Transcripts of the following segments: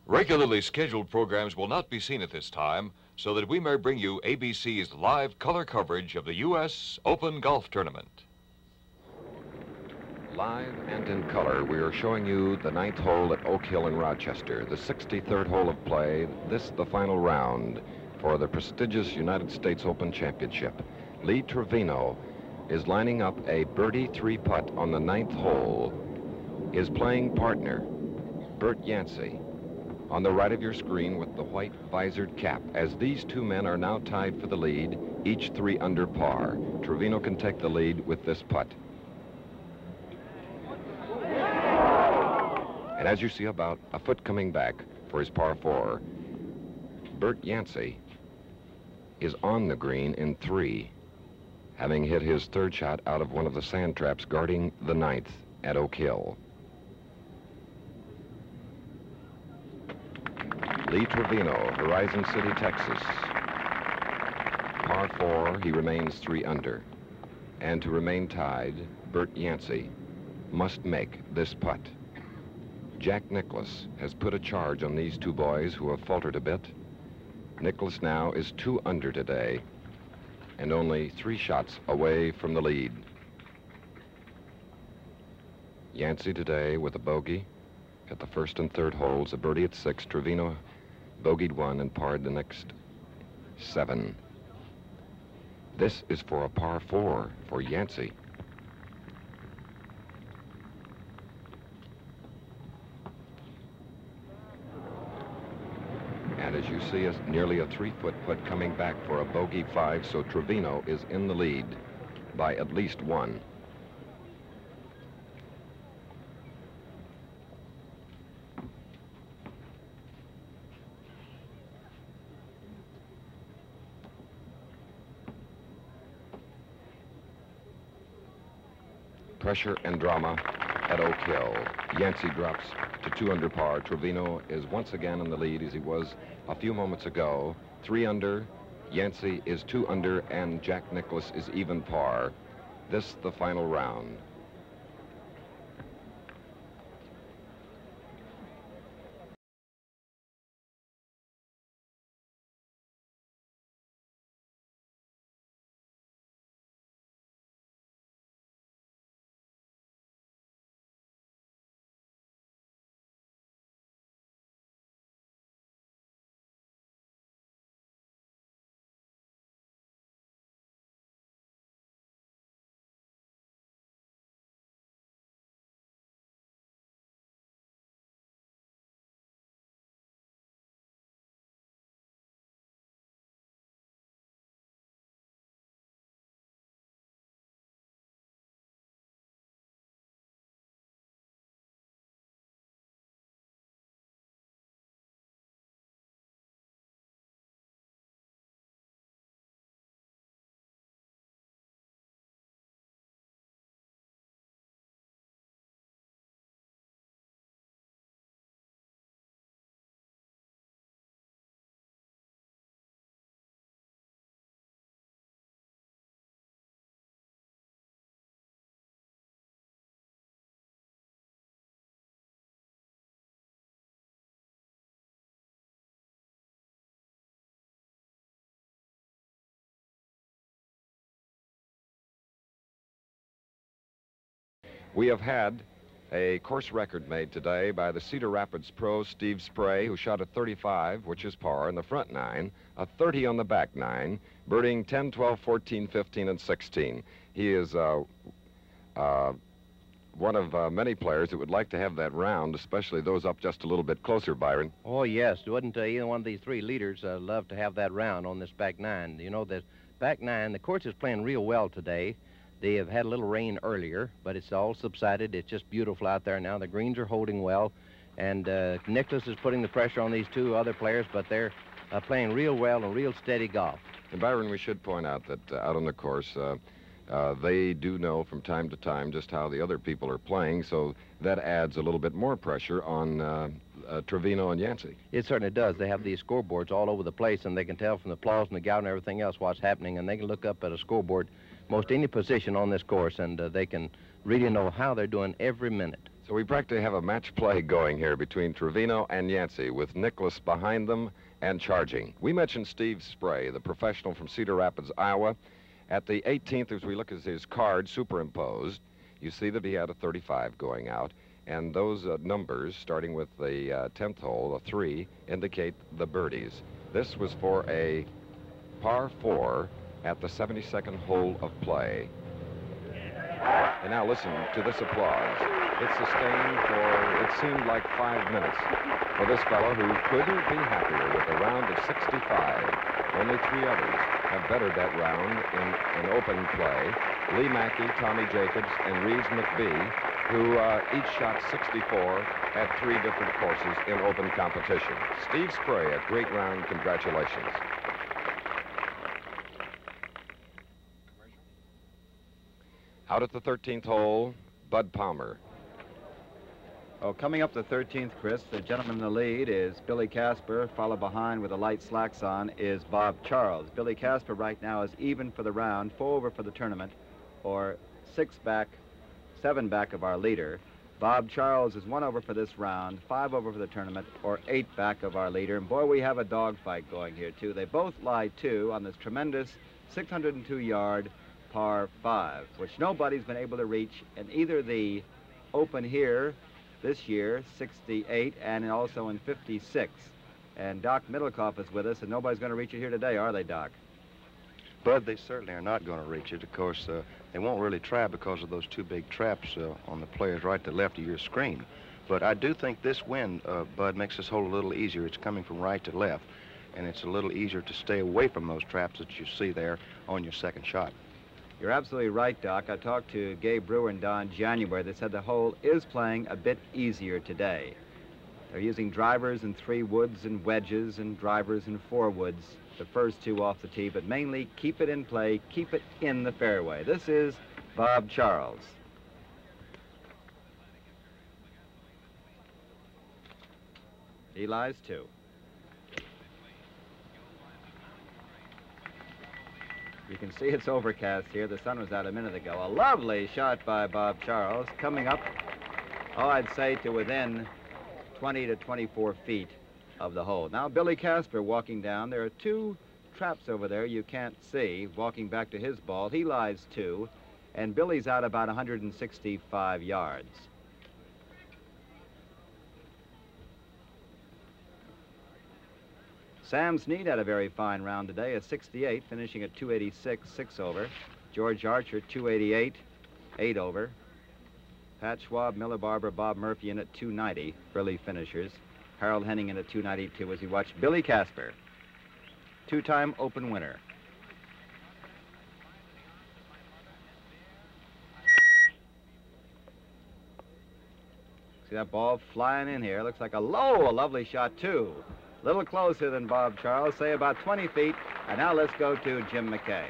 Regularly scheduled programs will not be seen at this time, so that we may bring you ABC's live color coverage of the U.S. Open Golf Tournament. Live and in color, we are showing you the 9th hole at Oak Hill in Rochester, the 63rd hole of play, this the final round for the prestigious United States Open Championship. Lee Trevino is lining up a birdie 3-putt on the 9th hole. His playing partner, Bert Yancey, on the right of your screen with the white visored cap. As these two men are now tied for the lead, each 3 under par. Trevino can take the lead with this putt. And as you see, about a foot coming back for his par 4, Bert Yancey is on the green in 3, having hit his 3rd shot out of one of the sand traps guarding the 9th at Oak Hill. Lee Trevino, Horizon City, Texas. Par 4, he remains 3 under. And to remain tied, Bert Yancey must make this putt. Jack Nicklaus has put a charge on these two boys who have faltered a bit. Nicklaus now is 2 under today and only 3 shots away from the lead. Yancey today with a bogey at the 1st and 3rd holes, a birdie at 6. Trevino bogeyed 1 and parred the next 7. This is for a par 4 for Yancey. And as you see, nearly a 3-foot putt coming back for a bogey 5, so Trevino is in the lead by at least 1. Pressure and drama at Oak Hill. Yancey drops to 2 under par. Trevino is once again in the lead as he was a few moments ago. 3 under, Yancey is 2 under, and Jack Nicklaus is even par. This the final round. We have had a course record made today by the Cedar Rapids pro, Steve Spray, who shot a 35, which is par, in the front 9, a 30 on the back 9, birding 10, 12, 14, 15, and 16. He is one of many players that would like to have that round, especially those up just a little bit closer, Byron. Oh, yes. Wouldn't either one of these 3 leaders love to have that round on this back 9? You know, the back 9, the course is playing real well today. They have had a little rain earlier, but it's all subsided. It's just beautiful out there now. The greens are holding well, and Nicklaus is putting the pressure on these 2 other players, but they're playing real well and real steady golf. And Byron, we should point out that out on the course, they do know from time to time just how the other people are playing, so that adds a little bit more pressure on Trevino and Yancey. It certainly does. They have these scoreboards all over the place, and they can tell from the applause and the gout and everything else what's happening, and they can look up at a scoreboard most any position on this course, and they can really know how they're doing every minute. So we practically have a match play going here between Trevino and Yancey, with Nicklaus behind them and charging. We mentioned Steve Spray, the professional from Cedar Rapids, Iowa. At the 18th, as we look at his card superimposed, you see that he had a 35 going out. And those numbers, starting with the 10th hole, a 3, indicate the birdies. This was for a par 4 at the 72nd hole of play. And now listen to this applause. It sustained for, it seemed like 5 minutes for this fellow who couldn't be happier with a round of 65. Only 3 others have bettered that round in open play. Lee Mackey, Tommy Jacobs, and Reeves McBee, who each shot 64 at 3 different courses in open competition. Steve Spray, a great round. Congratulations. Out at the 13th hole, Bud Palmer. Oh, coming up the 13th, Chris, the gentleman in the lead is Billy Casper. Followed behind with the light slacks on is Bob Charles. Billy Casper right now is even for the round, 4 over for the tournament, or 6 back, 7 back of our leader. Bob Charles is 1 over for this round, 5 over for the tournament, or 8 back of our leader. And boy, we have a dogfight going here, too. They both lie 2 on this tremendous 602-yard par 5, which nobody's been able to reach in either the Open here this year, 68, and also in 56. And Doc Middlecoff is with us, and nobody's going to reach it here today, are they, Doc? Bud, they certainly are not going to reach it. Of course, they won't really try because of those 2 big traps on the players right to left of your screen. But I do think this wind, Bud, makes this hole a little easier. It's coming from right to left, and it's a little easier to stay away from those traps that you see there on your second shot. You're absolutely right, Doc. I talked to Gabe Brewer and Don January. They said the hole is playing a bit easier today. They're using drivers and 3 woods and wedges and drivers and 4 woods, the first 2 off the tee, but mainly keep it in play, keep it in the fairway. This is Bob Charles. He lies 2. You can see it's overcast here. The sun was out a minute ago. A lovely shot by Bob Charles, coming up, oh, I'd say to within 20 to 24 feet of the hole. Now Billy Casper walking down. There are 2 traps over there you can't see. Walking back to his ball, he lies 2, and Billy's out about 165 yards. Sam Snead had a very fine round today, a 68, finishing at 286, 6 over. George Archer, 288, 8 over. Pat Schwab, Miller Barber, Bob Murphy in at 290, early finishers. Harold Henning in at 292 as he watched Billy Casper, 2-time Open winner. See that ball flying in here? Looks like a lovely shot, too. A little closer than Bob Charles, say about 20 feet. And now let's go to Jim McKay.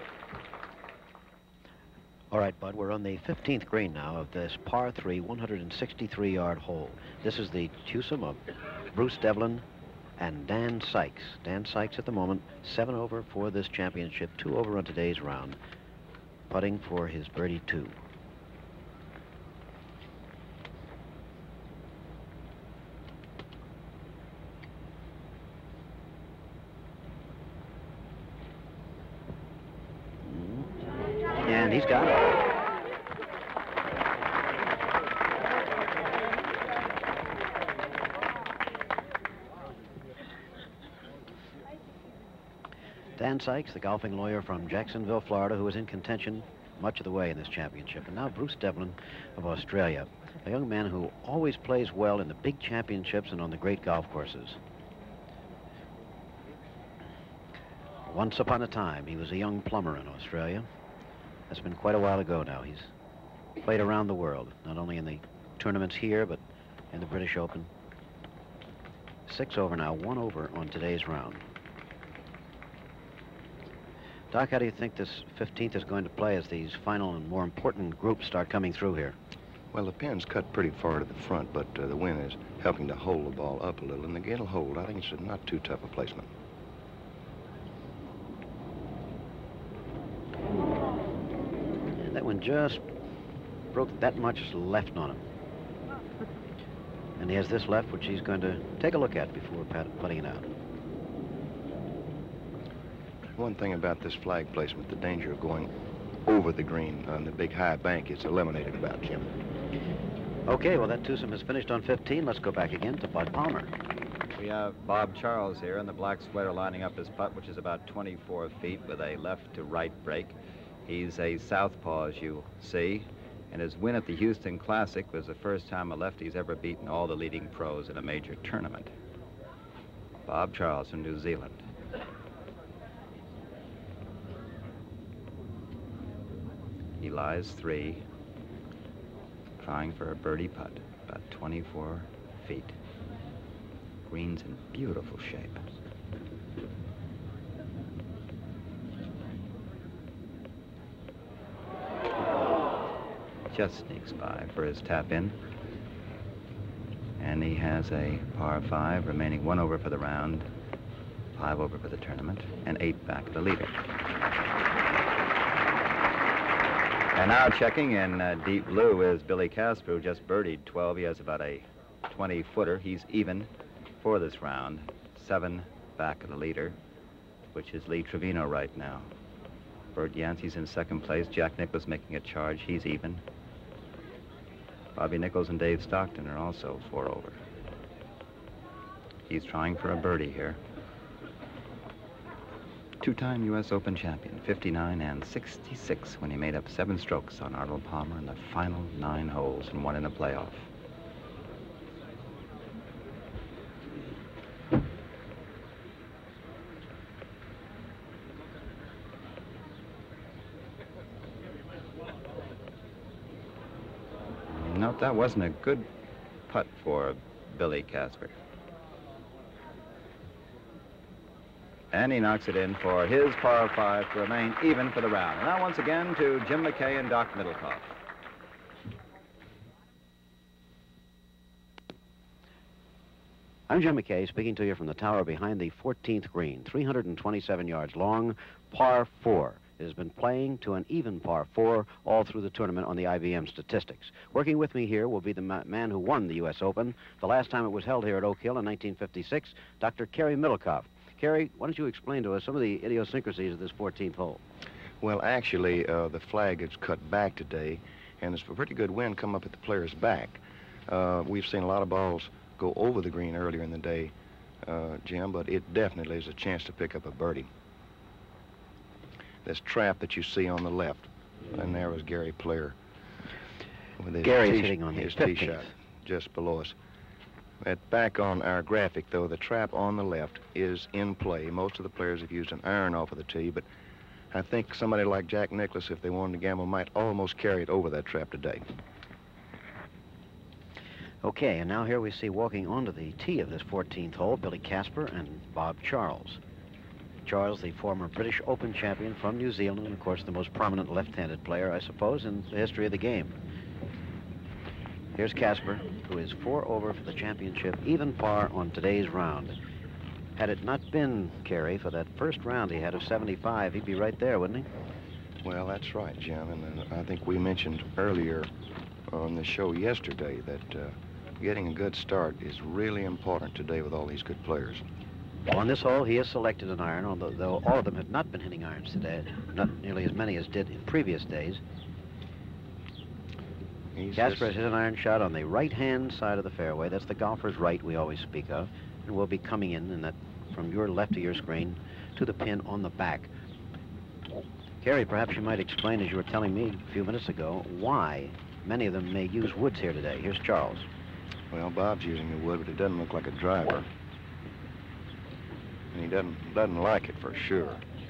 All right, Bud, we're on the 15th green now of this par 3, 163-yard hole. This is the twosome of Bruce Devlin and Dan Sykes. Dan Sykes at the moment, 7 over for this championship, 2 over on today's round, putting for his birdie 2. And he's got it. Dan Sykes, the golfing lawyer from Jacksonville, Florida, who was in contention much of the way in this championship. And now Bruce Devlin of Australia, a young man who always plays well in the big championships and on the great golf courses. Once upon a time, he was a young plumber in Australia. That's been quite a while ago now. He's played around the world, not only in the tournaments here, but in the British Open. 6 over now, 1 over on today's round. Doc, how do you think this 15th is going to play as these final and more important groups start coming through here? Well, the pin's cut pretty far to the front, but the wind is helping to hold the ball up a little, and the gate will hold. I think it's not too tough a placement. And that one just broke that much left on him. And he has this left, which he's going to take a look at before putting it out. One thing about this flag placement, the danger of going over the green on the big high bank is eliminated about, Jim. Okay, well, that twosome is finished on 15. Let's go back again to Bud Palmer. We have Bob Charles here in the black sweater lining up his putt, which is about 24 feet with a left to right break. He's a southpaw, as you see, and his win at the Houston Classic was the first time a lefty's ever beaten all the leading pros in a major tournament. Bob Charles from New Zealand. He lies 3, trying for a birdie putt, about 24 feet. Green's in beautiful shape. Just sneaks by for his tap in. And he has a par 5, remaining 1 over for the round, 5 over for the tournament, and 8 back of the leader. And now checking in deep blue is Billy Casper, who just birdied 12. He has about a 20-footer. He's even for this round, 7 back of the leader, which is Lee Trevino right now. Bert Yancey's in second place. Jack Nicklaus making a charge. He's even. Bobby Nichols and Dave Stockton are also 4 over. He's trying for a birdie here. 2-time U.S. Open champion, 59 and 66 when he made up 7 strokes on Arnold Palmer in the final 9 holes and won in a playoff. Note that wasn't a good putt for Billy Casper. And he knocks it in for his par 5 to remain even for the round. And now once again to Jim McKay and Doc Middlecoff. I'm Jim McKay speaking to you from the tower behind the 14th green, 327 yards long, par 4. It has been playing to an even par 4 all through the tournament on the IBM statistics. Working with me here will be the man who won the U.S. Open the last time it was held here at Oak Hill in 1956, Dr. Kerry Middlecoff. Kerry, why don't you explain to us some of the idiosyncrasies of this 14th hole? Well, actually, the flag is cut back today, and it's a pretty good wind come up at the player's back. We've seen a lot of balls go over the green earlier in the day, Jim, but it definitely is a chance to pick up a birdie. This trap that you see on the left, and there was Gary Player with his Gary's hitting on his tee shot just below us. Back on our graphic, though, the trap on the left is in play. Most of the players have used an iron off of the tee, but I think somebody like Jack Nicklaus, if they wanted to gamble, might almost carry it over that trap today. Okay, and now here we see walking onto the tee of this 14th hole, Billy Casper and Bob Charles. Charles, the former British Open champion from New Zealand, and of course the most prominent left-handed player, I suppose, in the history of the game. Here's Casper, who is 4 over for the championship, even par on today's round. Had it not been, Kerry, for that first round he had of 75, he'd be right there, wouldn't he? Well, that's right, Jim, and I think we mentioned earlier on the show yesterday that getting a good start is really important today with all these good players. Well, on this hole, he has selected an iron, although all of them have not been hitting irons today, not nearly as many as did in previous days. Casper has hit an iron shot on the right-hand side of the fairway. That's the golfer's right we always speak of, and will be coming in that from your left of your screen to the pin on the back. Kerry, perhaps you might explain, as you were telling me a few minutes ago, why many of them may use woods here today. Here's Charles. Well, Bob's using the wood, but it doesn't look like a driver. And he doesn't like it for sure.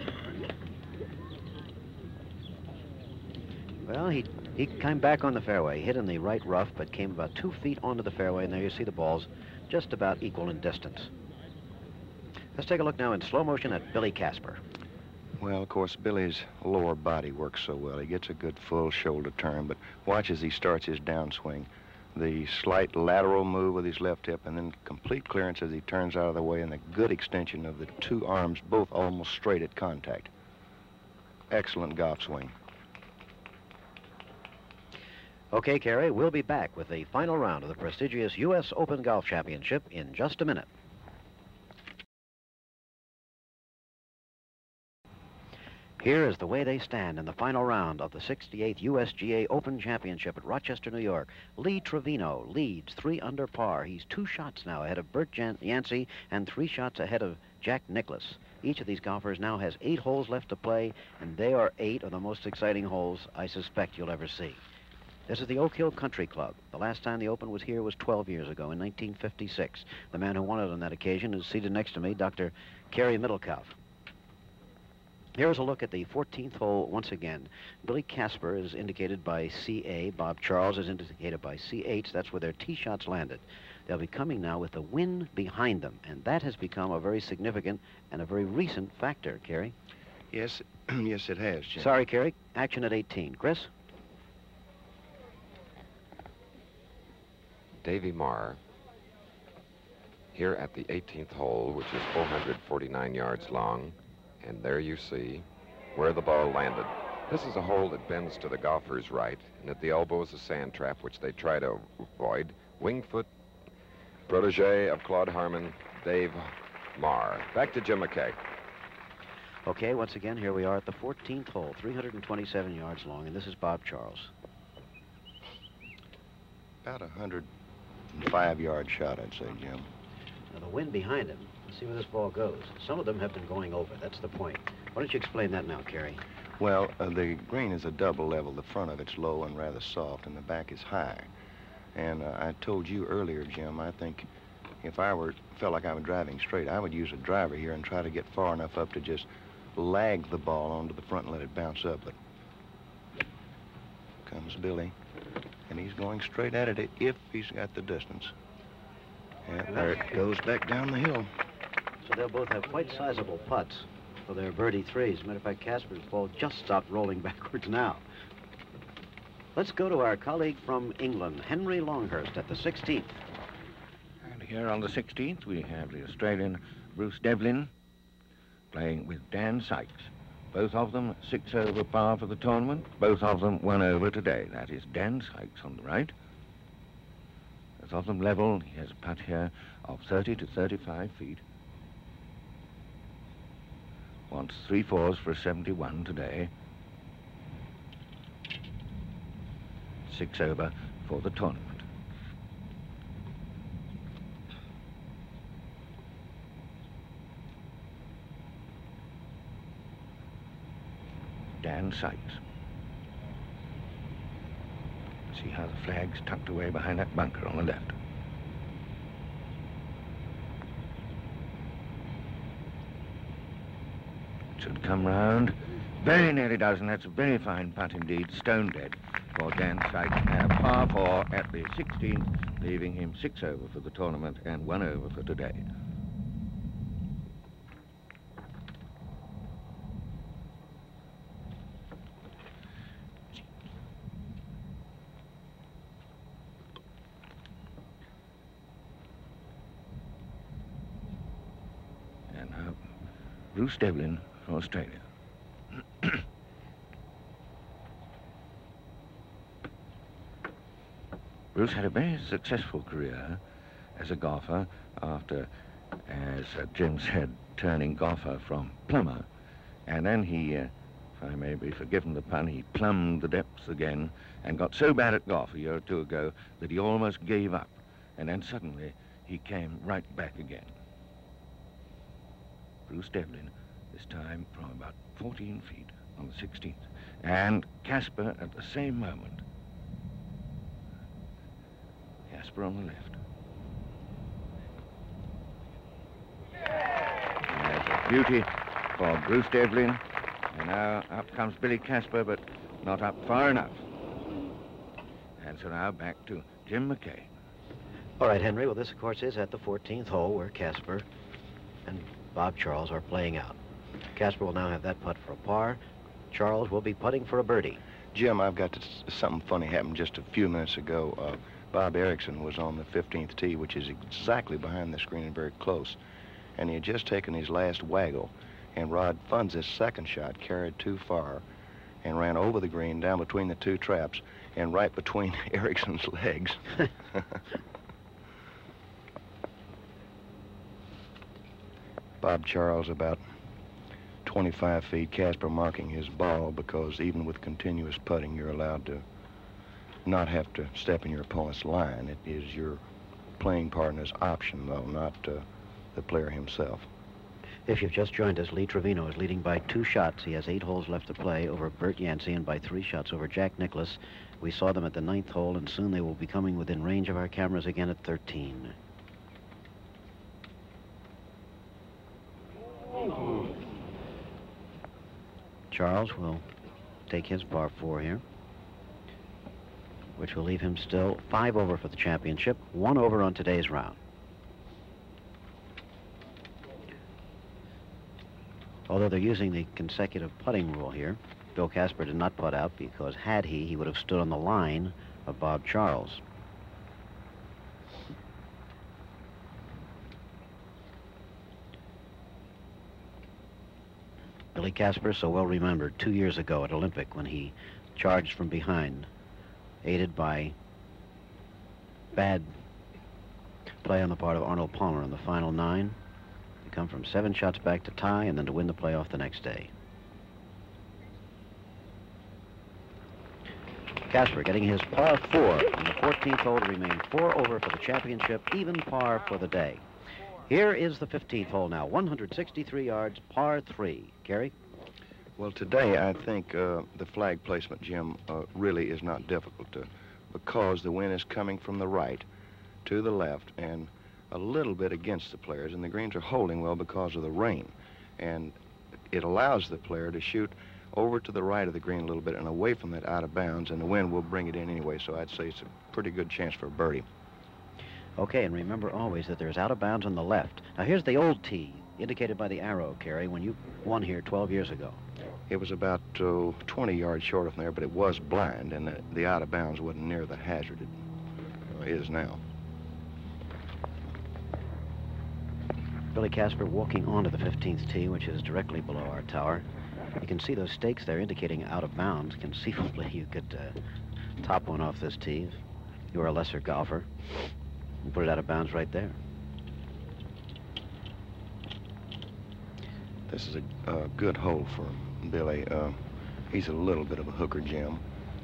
Well, he came back on the fairway, hit in the right rough, but came about 2 feet onto the fairway, and there you see the balls just about equal in distance. Let's take a look now in slow motion at Billy Casper. Well, of course, Billy's lower body works so well. He gets a good full shoulder turn, but watch as he starts his downswing. The slight lateral move with his left hip, and then complete clearance as he turns out of the way, and the good extension of the 2 arms, both almost straight at contact. Excellent golf swing. Okay, Kerry, we'll be back with the final round of the prestigious U.S. Open Golf Championship in just a minute. Here is the way they stand in the final round of the 68th USGA Open Championship at Rochester, New York. Lee Trevino leads 3 under par. He's 2 shots now ahead of Bert Yancey and 3 shots ahead of Jack Nicklaus. Each of these golfers now has 8 holes left to play, and they are 8 of the most exciting holes I suspect you'll ever see. This is the Oak Hill Country Club. The last time the Open was here was 12 years ago, in 1956. The man who won it on that occasion is seated next to me, Dr. Kerry Middlekauff. Here's a look at the 14th hole once again. Billy Casper is indicated by CA. Bob Charles is indicated by CH. That's where their tee shots landed. They'll be coming now with the wind behind them, and that has become a very significant and a very recent factor, Kerry. Yes, yes, it has, Jim. Sorry, Kerry. Action at 18. Chris? Davy Marr, here at the 18th hole, which is 449 yards long. And there you see where the ball landed. This is a hole that bends to the golfer's right, and at the elbow is a sand trap, which they try to avoid. Wingfoot, protege of Claude Harmon, Dave Marr. Back to Jim McKay. Okay, once again, here we are at the 14th hole, 327 yards long, and this is Bob Charles. About a 105-yard shot, I'd say, Jim. Now, the wind behind him, let's see where this ball goes. Some of them have been going over. That's the point. Why don't you explain that now, Kerry? Well, the green is a double level. The front of it's low and rather soft, and the back is high. And I told you earlier, Jim, I think if I felt like I was driving straight, I would use a driver here and try to get far enough up to just lag the ball onto the front and let it bounce up. But comes Billy, and he's going straight at it if he's got the distance. Yeah, there it goes back down the hill. So they'll both have quite sizable putts for their birdie threes. As a matter of fact, Casper's ball just stopped rolling backwards now. Let's go to our colleague from England, Henry Longhurst, at the 16th. And here on the 16th, we have the Australian Bruce Devlin playing with Dan Sykes. Both of them 6 over par for the tournament. Both of them 1 over today. That is Dan Sykes on the right. Both of them level. He has a putt here of 30 to 35 feet. Wants 3 fours for a 71 today. 6 over for the tournament. Dan Sykes. See how the flag's tucked away behind that bunker on the left. Should come round. Very nearly does, and that's a very fine putt indeed. Stone dead for Dan Sykes. Par 4 at the 16th, leaving him 6 over for the tournament and 1 over for today. And now, Bruce Devlin for Australia. Bruce had a very successful career as a golfer after, as Jim said, turning golfer from plumber. And then he, if I may be forgiven the pun, he plumbed the depths again and got so bad at golf a year or two ago that he almost gave up. And then suddenly he came right back again. Bruce Devlin, this time from about 14 feet on the 16th. And Casper at the same moment. Casper on the left. And there's a beauty for Bruce Devlin. And now up comes Billy Casper, but not up far enough. And so now back to Jim McKay. All right, Henry. Well, this, of course, is at the 14th hole where Casper and Bob Charles are playing out. Casper will now have that putt for a par. Charles will be putting for a birdie. Jim, I've got something funny happened just a few minutes ago. Bob Erickson was on the 15th tee, which is exactly behind the screen and very close. And he had just taken his last waggle, and Rod Funds' second shot carried too far. and ran over the green, down between the two traps, and right between Ericsson's legs. Bob Charles about 25 feet, Casper marking his ball, because even with continuous putting, you're allowed to not have to step in your opponent's line. It is your playing partner's option, though, not the player himself. If you've just joined us, Lee Trevino is leading by 2 shots. He has 8 holes left to play over Bert Yancey, and by 3 shots over Jack Nicklaus. We saw them at the 9th hole, and soon they will be coming within range of our cameras again at 13. Charles will take his par 4 here, which will leave him still 5 over for the championship, 1 over on today's round. Although they're using the consecutive putting rule here, Bill Casper did not putt out, because had he would have stood on the line of Bob Charles. Billy Casper, so well remembered 2 years ago at Olympic, when he charged from behind, aided by bad play on the part of Arnold Palmer in the final 9. They come from 7 shots back to tie, and then to win the playoff the next day. Casper getting his par 4 on the 14th hole to remain 4 over for the championship, even par for the day. Here is the 15th hole now, 163 yards, par 3. Gary? Well, today I think the flag placement, Jim, really is not difficult, because the wind is coming from the right to the left and a little bit against the players, and the greens are holding well because of the rain. And it allows the player to shoot over to the right of the green a little bit and away from that out of bounds, and the wind will bring it in anyway, so I'd say it's a pretty good chance for a birdie. Okay, and remember always that there's out of bounds on the left. Now here's the old tee, indicated by the arrow, Kerry, when you won here 12 years ago. It was about 20 yards short of there, but it was blind, and the out of bounds wasn't near the hazard it is now. Billy Casper walking onto the 15th tee, which is directly below our tower. You can see those stakes there indicating out of bounds. Conceivably, you could top one off this tee if you were a lesser golfer and put it out of bounds right there. This is a good hole for Billy. He's a little bit of a hooker, Jim.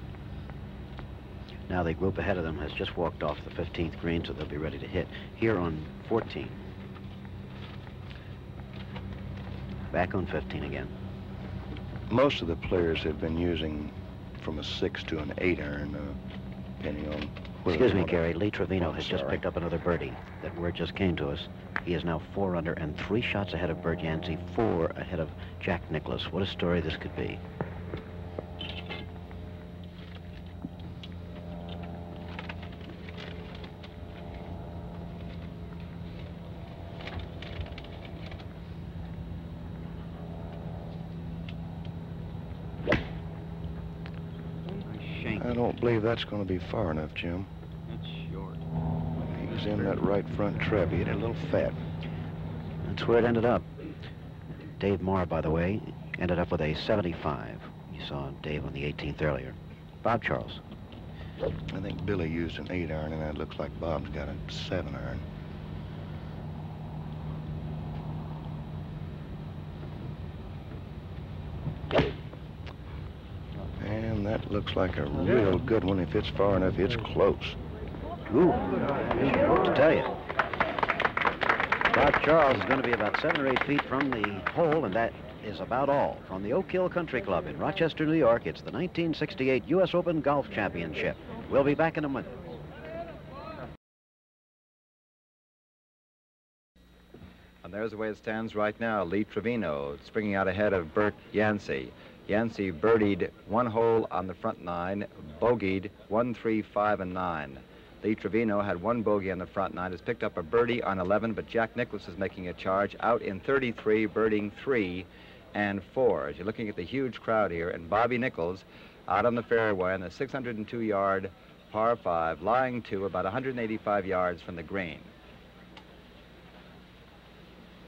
Now the group ahead of them has just walked off the 15th green, so they'll be ready to hit here on 14. Back on 15 again. Most of the players have been using from a 6 to an 8 iron, depending on whether. Excuse me, Gary. Lee Trevino has just picked up another birdie. That word just came to us. He is now 4 under and 3 shots ahead of Bert Yancey, 4 ahead of Jack Nicklaus. What a story this could be. I don't believe that's going to be far enough, Jim. It's short. He's in that right front trap. He hit it a little fat. That's where it ended up. Dave Marr, by the way, ended up with a 75. You saw Dave on the 18th earlier. Bob Charles. I think Billy used an 8 iron, and that looks like Bob's got a 7 iron. And that looks like a real good one. If it's far enough, it's close. Ooh, I didn't know what to tell you. Bob Charles is going to be about 7 or 8 feet from the hole, and that is about all. From the Oak Hill Country Club in Rochester, New York, it's the 1968 U.S. Open Golf Championship. We'll be back in a minute. And there's the way it stands right now. Lee Trevino springing out ahead of Bert Yancey. Yancey birdied 1 hole on the front 9, bogeyed 1, 3, 5, and 9. Lee Trevino had 1 bogey on the front 9, has picked up a birdie on 11, but Jack Nicklaus is making a charge out in 33, birding 3 and 4. As you're looking at the huge crowd here, and Bobby Nichols out on the fairway on the 602-yard par 5, lying to about 185 yards from the green.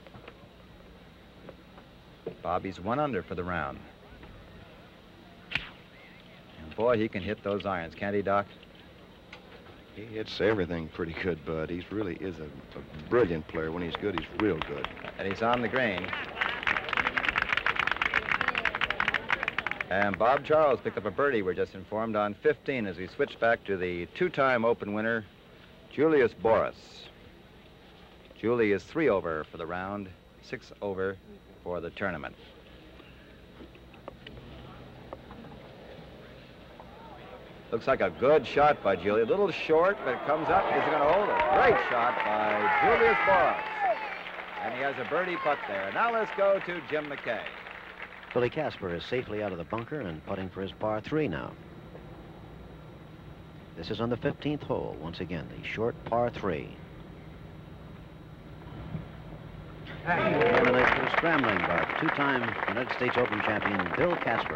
Bobby's 1 under for the round. boy, he can hit those irons, can't he, Doc? He hits everything pretty good, Bud. He really is a brilliant player. When he's good, he's real good. And he's on the green. And Bob Charles picked up a birdie, we're just informed, on 15 as we switch back to the two-time Open winner, Julius Boris. Julie is 3 over for the round, 6 over for the tournament. Looks like a good shot by Julie. A little short, but it comes up. Is he going to hold it? Great shot by Julius Boris. And he has a birdie putt there. Now let's go to Jim McKay. Billy Casper is safely out of the bunker and putting for his par 3 now. This is on the 15th hole. Once again, the short par 3. Eliminated for scrambling by two-time United States Open champion Bill Casper.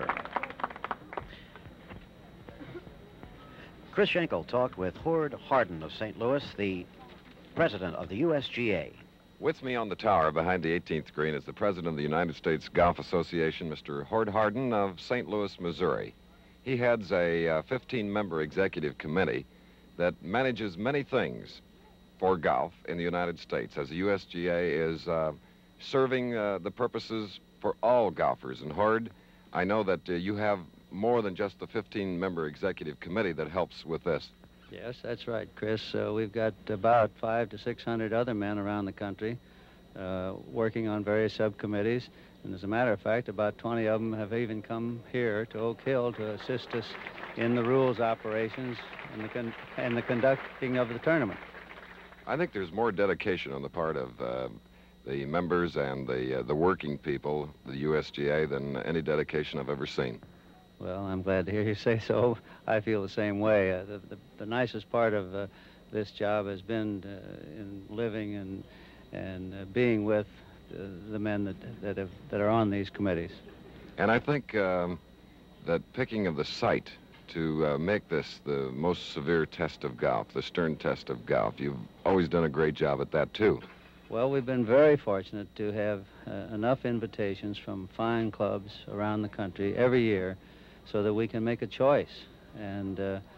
Chris Schenkel talked with Hord Hardin of St. Louis, the president of the USGA. With me on the tower behind the 18th green is the president of the United States Golf Association, Mr. Hord Hardin of St. Louis, Missouri. He heads a 15-member executive committee that manages many things for golf in the United States, as the USGA is serving the purposes for all golfers. And Hord, I know that you have more than just the 15-member executive committee that helps with this. Yes, that's right, Chris. We've got about 500 to 600 other men around the country working on various subcommittees. And as a matter of fact, about 20 of them have even come here to Oak Hill to assist us in the rules operations and the conducting of the tournament. I think there's more dedication on the part of the members and the working people, the USGA, than any dedication I've ever seen. Well, I'm glad to hear you say so. I feel the same way. The nicest part of this job has been in living and being with the men that are on these committees. And I think that picking of the site to make this the most severe test of golf, the stern test of golf, you've always done a great job at that, too. Well, we've been very fortunate to have enough invitations from fine clubs around the country every year so that we can make a choice. And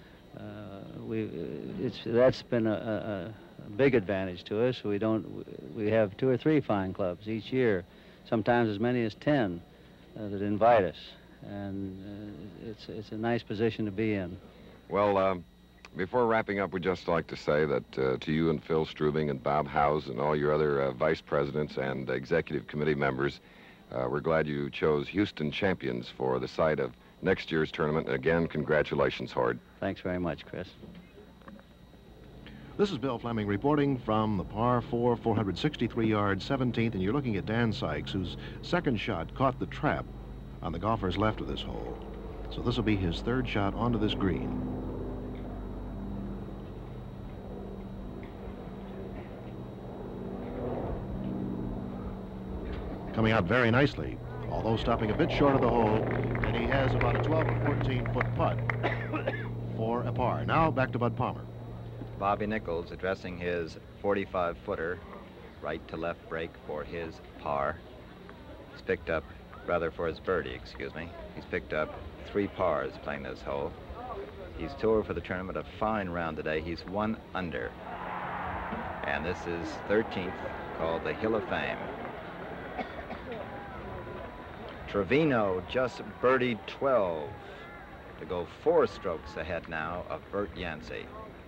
that's been a big advantage to us. We have 2 or 3 fine clubs each year, sometimes as many as 10 that invite us. And it's a nice position to be in. Well, before wrapping up, we'd just like to say that to you and Phil Strubing and Bob Howes and all your other vice presidents and executive committee members, we're glad you chose Houston Champions for the site of next year's tournament. And again, congratulations, Hord. Thanks very much, Chris. This is Bill Fleming reporting from the par 4, 463-yard 17th, and you're looking at Dan Sykes, whose second shot caught the trap on the golfer's left of this hole. So this will be his 3rd shot onto this green. Coming out very nicely, although stopping a bit short of the hole, and he has about a 12 or 14-foot putt for a par. Now back to Bud Palmer. Bobby Nichols addressing his 45-footer, right to left break for his par. He's picked up, rather for his birdie, excuse me. He's picked up 3 pars playing this hole. He's 2 over for the tournament, a fine round today. He's 1 under. And this is 13th, called the Hill of Fame. Trevino just birdied 12 to go 4 strokes ahead now of Bert Yancey.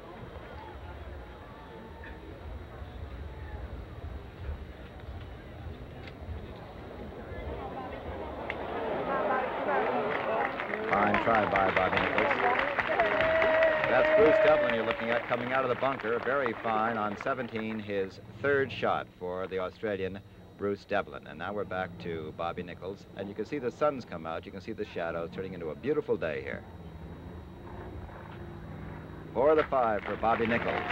Fine try by Bobby Nichols. That's Bruce Devlin you're looking at coming out of the bunker. Very fine on 17, his 3rd shot for the Australian Bruce Devlin. And now we're back to Bobby Nichols, and you can see the sun's come out. You can see the shadows turning into a beautiful day here. For the 5 for Bobby Nichols.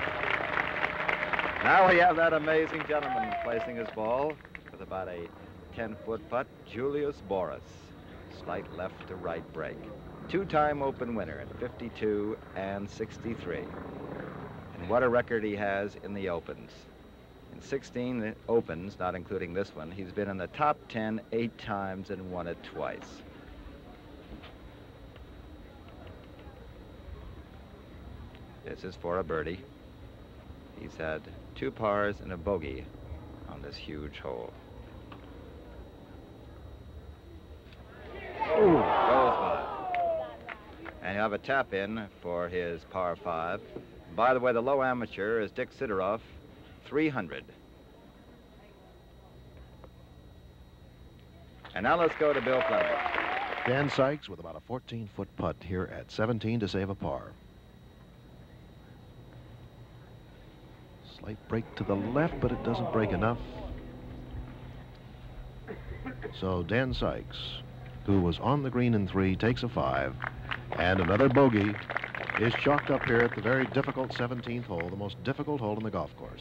Now we have that amazing gentleman placing his ball with about a 10-foot putt, Julius Boris. Slight left to right break. 2-time Open winner in 52 and 63. And what a record he has in the Opens. In 16 Opens, not including this one, he's been in the top 10 8 times and won it twice. This is for a birdie. He's had 2 pars and a bogey on this huge hole. Ooh, goes by. And you have a tap in for his par 5. By the way, the low amateur is Dick Sideroff, 300. And now let's go to Bill Fleming. Dan Sykes with about a 14-foot putt here at 17 to save a par. Slight break to the left, but it doesn't break enough. So Dan Sykes, who was on the green in 3, takes a 5, and another bogey is chalked up here at the very difficult 17th hole, the most difficult hole in the golf course.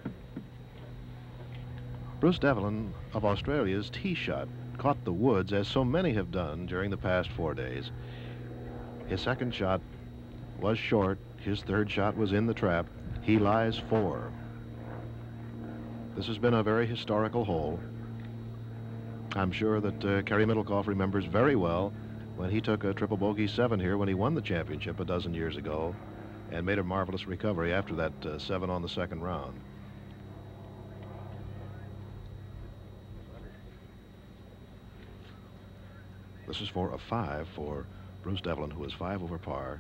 Bruce Devlin of Australia's tee shot caught the woods, as so many have done during the past 4 days. His second shot was short. His third shot was in the trap. He lies 4. This has been a very historical hole. I'm sure that Kerry Middlecoff remembers very well when he took a triple bogey 7 here when he won the championship a dozen years ago and made a marvelous recovery after that 7 on the second round. This is for a 5 for Bruce Devlin, who is 5 over par,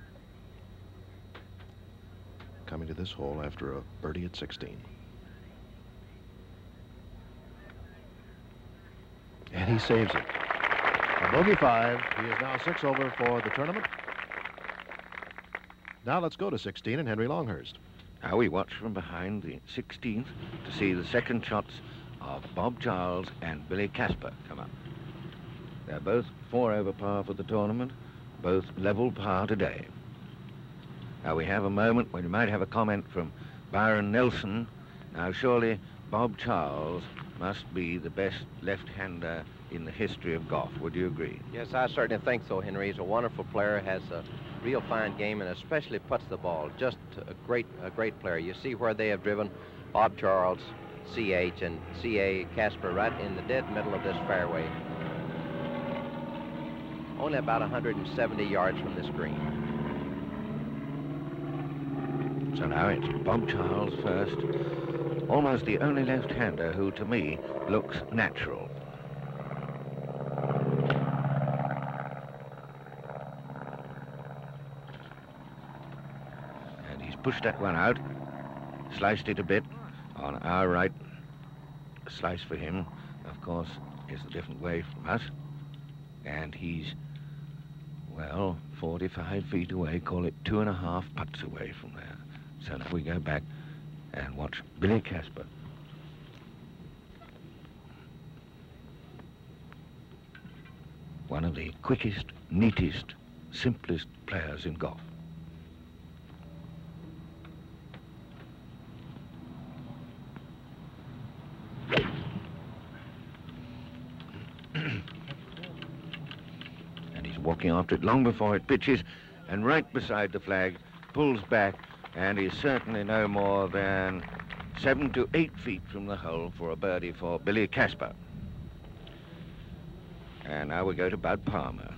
coming to this hole after a birdie at 16. And he saves it. A bogey 5. He is now 6 over for the tournament. Now let's go to 16 and Henry Longhurst. Now we watch from behind the 16th to see the second shots of Bob Charles and Billy Casper come up. They're both 4 over par for the tournament, both level par today. Now we have a moment when you might have a comment from Byron Nelson. Now surely Bob Charles must be the best left-hander in the history of golf. Would you agree? Yes, I certainly think so, Henry. He's a wonderful player, has a real fine game, and especially puts the ball. Just a great player. You see where they have driven Bob Charles, CH, and CA Casper right in the dead middle of this fairway. Only about 170 yards from this green. So now it's Bob Charles first, almost the only left-hander who, to me, looks natural. And he's pushed that one out, sliced it a bit on our right. A slice for him, of course, is a different way from us. And he's, well, 45 feet away, call it 2.5 putts away from there. So now we go back and watch Billy Casper. One of the quickest, neatest, simplest players in golf. And he's walking after it long before it pitches, and right beside the flag, pulls back, and is certainly no more than 7 to 8 feet from the hole for a birdie for Billy Casper. And now we go to Bud Palmer.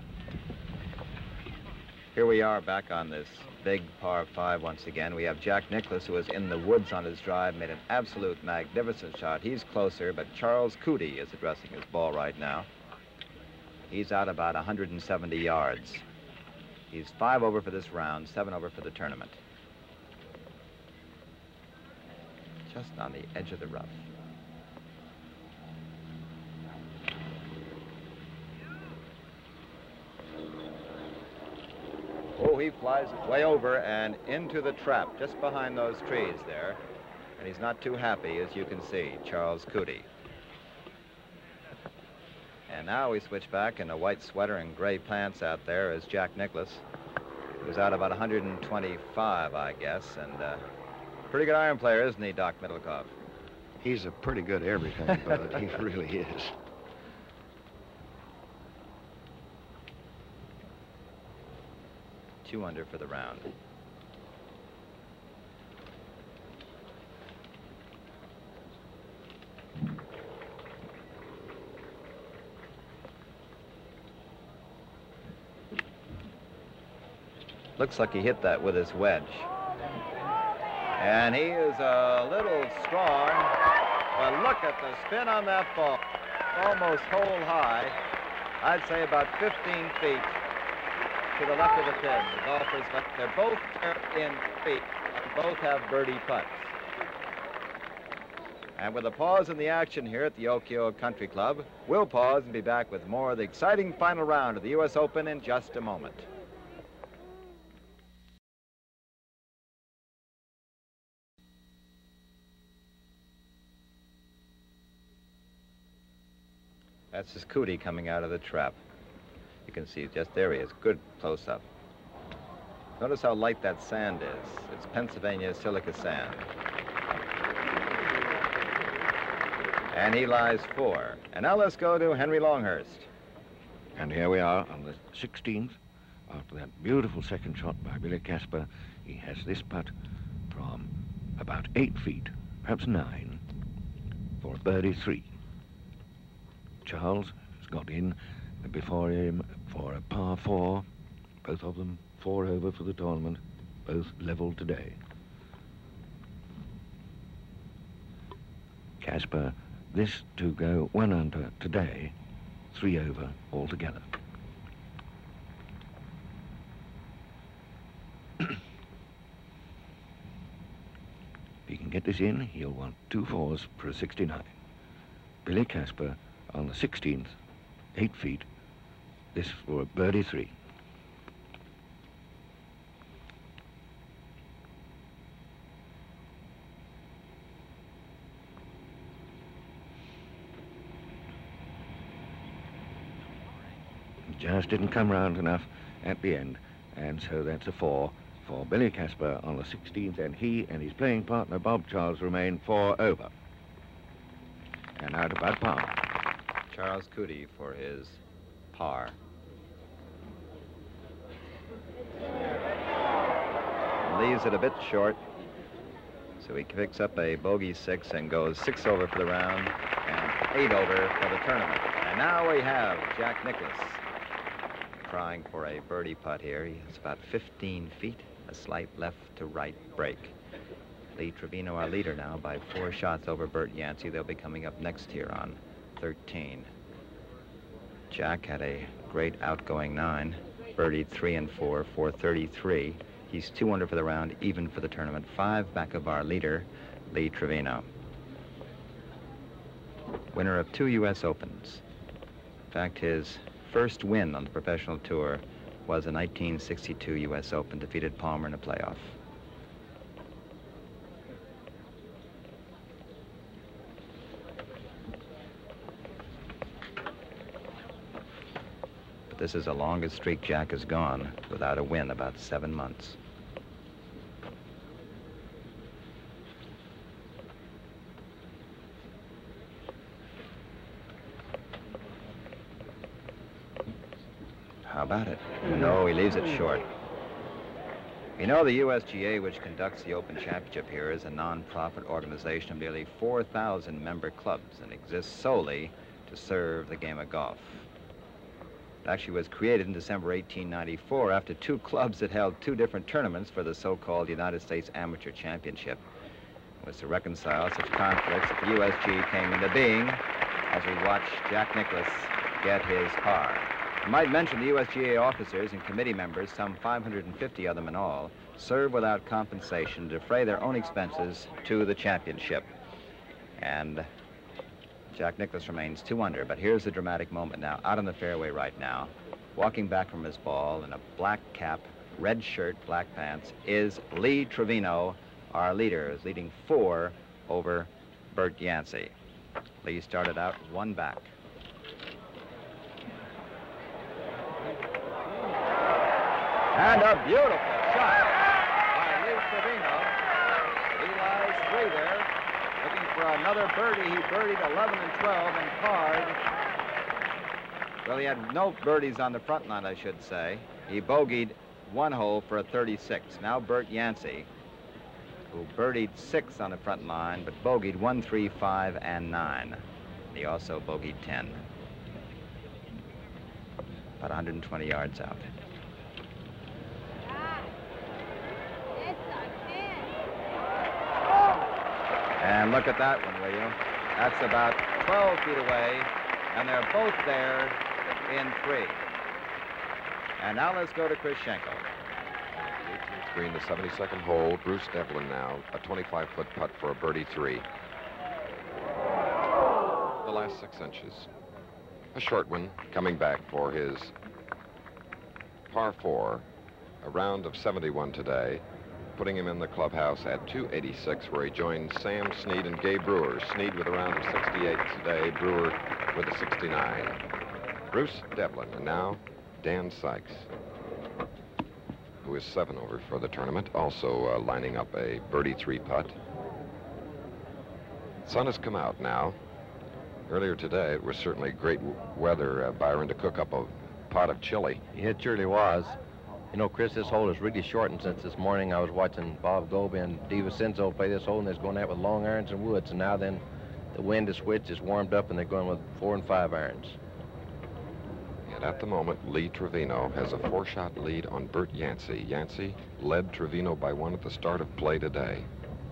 Here we are back on this big par 5 once again. We have Jack Nicklaus, who is in the woods on his drive, made an absolute magnificent shot. He's closer, but Charles Cootie is addressing his ball right now. He's out about 170 yards. He's 5 over for this round, 7 over for the tournament. Just on the edge of the rough. Oh, he flies way over and into the trap just behind those trees there. And he's not too happy, as you can see, Charles Cootie. And now we switch back in a white sweater and gray pants out there is Jack Nicklaus, who's out about 125, I guess, and pretty good iron player, isn't he, Doc Middlecoff? He's a pretty good everything, Bud. He really is. Two under for the round. Looks like he hit that with his wedge. And he is a little strong, but look at the spin on that ball. Almost hole high. I'd say about 15 feet to the left of the pin. The golfers, they're both in feet, and both have birdie putts. And with a pause in the action here at the Oak Hill Country Club, we'll pause and be back with more of the exciting final round of the U.S. Open in just a moment. That's his cootie coming out of the trap. You can see just there he is. Good close-up. Notice how light that sand is. It's Pennsylvania silica sand. And he lies 4. And now let's go to Henry Longhurst. And here we are on the 16th. After that beautiful second shot by Billy Casper, he has this putt from about 8 feet, perhaps 9, for a birdie 3. Charles has got in before him for a par 4. Both of them 4 over for the tournament, both level today. Casper, this to go 1 under today, 3 over altogether. If he can get this in, he'll want 2 fours for a 69. Billy Casper on the 16th, 8 feet, this for a birdie 3. Just didn't come round enough at the end, and so that's a 4 for Billy Casper on the 16th, and he and his playing partner Bob Charles remain 4 over. And out about par. Charles Cootie for his par. Leaves it a bit short, so he picks up a bogey 6 and goes 6 over for the round and 8 over for the tournament. And now we have Jack Nicklaus trying for a birdie putt here. He has about 15 feet, a slight left to right break. Lee Trevino, our leader now, by 4 shots over Bert Yancey. They'll be coming up next here on 13. Jack had a great outgoing 9, birdied 3 and 4 for 33. He's 2 under for the round, even for the tournament, 5 back of our leader, Lee Trevino. Winner of 2 U.S. Opens. In fact, his first win on the professional tour was the 1962 U.S. Open, defeated Palmer in a playoff. But this is the longest streak Jack has gone without a win, about 7 months. How about it? No, he leaves it short. You know, the USGA, which conducts the Open Championship here, is a non-profit organization of nearly 4,000 member clubs and exists solely to serve the game of golf. It actually was created in December 1894 after 2 clubs that held 2 different tournaments for the so-called United States Amateur Championship. It was to reconcile such conflicts that the USGA came into being as we watch Jack Nicklaus get his par. I might mention the USGA officers and committee members, some 550 of them in all, serve without compensation to defray their own expenses to the championship. And Jack Nicklaus remains 2 under, but here's the dramatic moment now, out on the fairway right now. Walking back from his ball in a black cap, red shirt, black pants, is Lee Trevino, our leader, is leading 4 over Bert Yancey. Lee started out 1 back. And a beautiful shot by Lee Trevino. He lies 3 there, looking for another birdie. He birdied 11 and 12 and parred. Well, he had no birdies on the front line, I should say. He bogeyed 1 hole for a 36. Now Bert Yancey, who birdied 6 on the front line, but bogeyed 1, 3, 5, and 9. He also bogeyed 10. About 120 yards out. And look at that one, will you? That's about 12 feet away, and they're both there in 3. And now let's go to Chris Schenkel. The 18th green, the 72nd hole. Bruce Devlin now, a 25-foot putt for a birdie 3. The last 6 inches. A short one coming back for his par 4, a round of 71 today, putting him in the clubhouse at 286, where he joined Sam Snead and Gabe Brewer. Snead with a round of 68 today, Brewer with a 69. Bruce Devlin, and now Dan Sykes, who is 7 over for the tournament, also lining up a birdie 3 putt. Sun has come out now. Earlier today, it was certainly great weather, Byron, to cook up a pot of chili. It surely was. You know, Chris, this hole is really shortened since this morning. I was watching Bob Goby and DiVincenzo play this hole, and they're going at it with long irons and woods. And now then, the wind has switched, it's warmed up, and they're going with 4 and 5 irons. And at the moment, Lee Trevino has a 4-shot lead on Bert Yancey. Yancey led Trevino by 1 at the start of play today.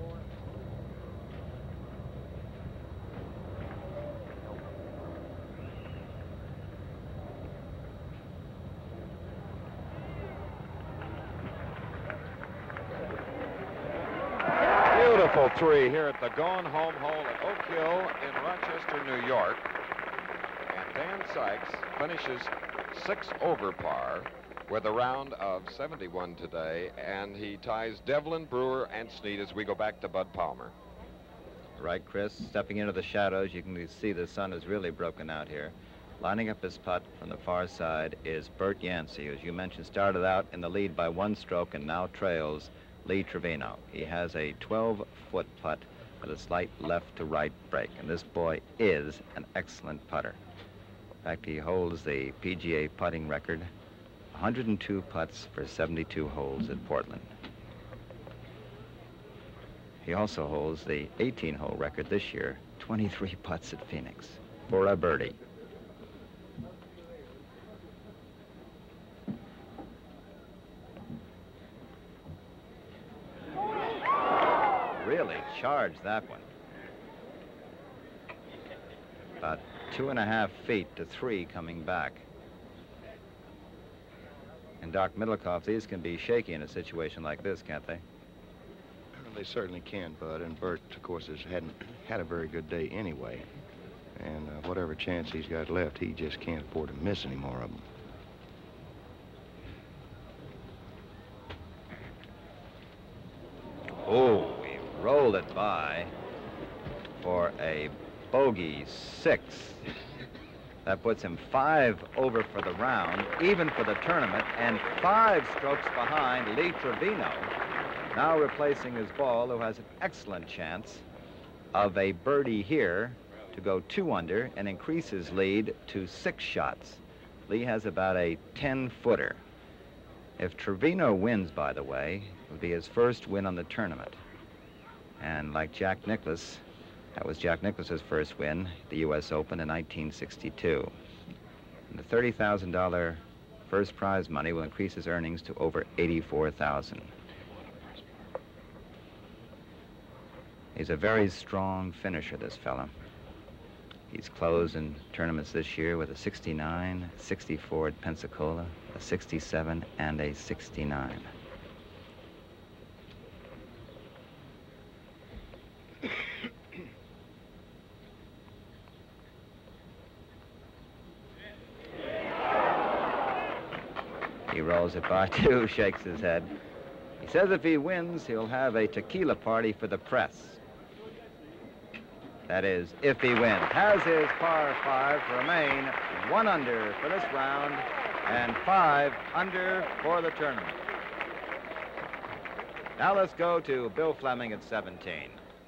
Beautiful 3 here at the Going Home hole at Oak Hill in Rochester, New York. And Dan Sykes finishes 6 over par with a round of 71 today, and he ties Devlin, Brewer, and Snead as we go back to Bud Palmer. Right, Chris. Stepping into the shadows, you can see the sun has really broken out here. Lining up his putt from the far side is Bert Yancey, who, as you mentioned, started out in the lead by 1 stroke and now trails Lee Trevino. He has a 12-foot putt with a slight left-to-right break, and this boy is an excellent putter. In fact, he holds the PGA putting record, 102 putts for 72 holes at Portland. He also holds the 18-hole record this year, 23 putts at Phoenix for a birdie. Really charged that one. About 2.5 feet to 3 coming back. And Doc Middlecoff, these can be shaky in a situation like this, can't they? They certainly can, Bud. And Bert, of course, hadn't had a very good day anyway. And whatever chance he's got left, he just can't afford to miss any more of them. Oh, we rolled it by for a bogey 6. That puts him 5 over for the round, even for the tournament, and 5 strokes behind Lee Trevino, now replacing his ball, who has an excellent chance of a birdie here to go 2 under and increase his lead to 6 shots. Lee has about a 10-footer. If Trevino wins, by the way, it would be his first win on the tournament. And like Jack Nicklaus, that was Jack Nicklaus's first win, the U.S. Open in 1962. And the $30,000 first prize money will increase his earnings to over $84,000. He's a very strong finisher, this fella. He's closed in tournaments this year with a 69, 64 at Pensacola, a 67, and a 69. He rolls it by 2, shakes his head. He says if he wins, he'll have a tequila party for the press. That is, if he wins. Has his par 5 to remain 1 under for this round and 5 under for the tournament. Now let's go to Bill Fleming at 17.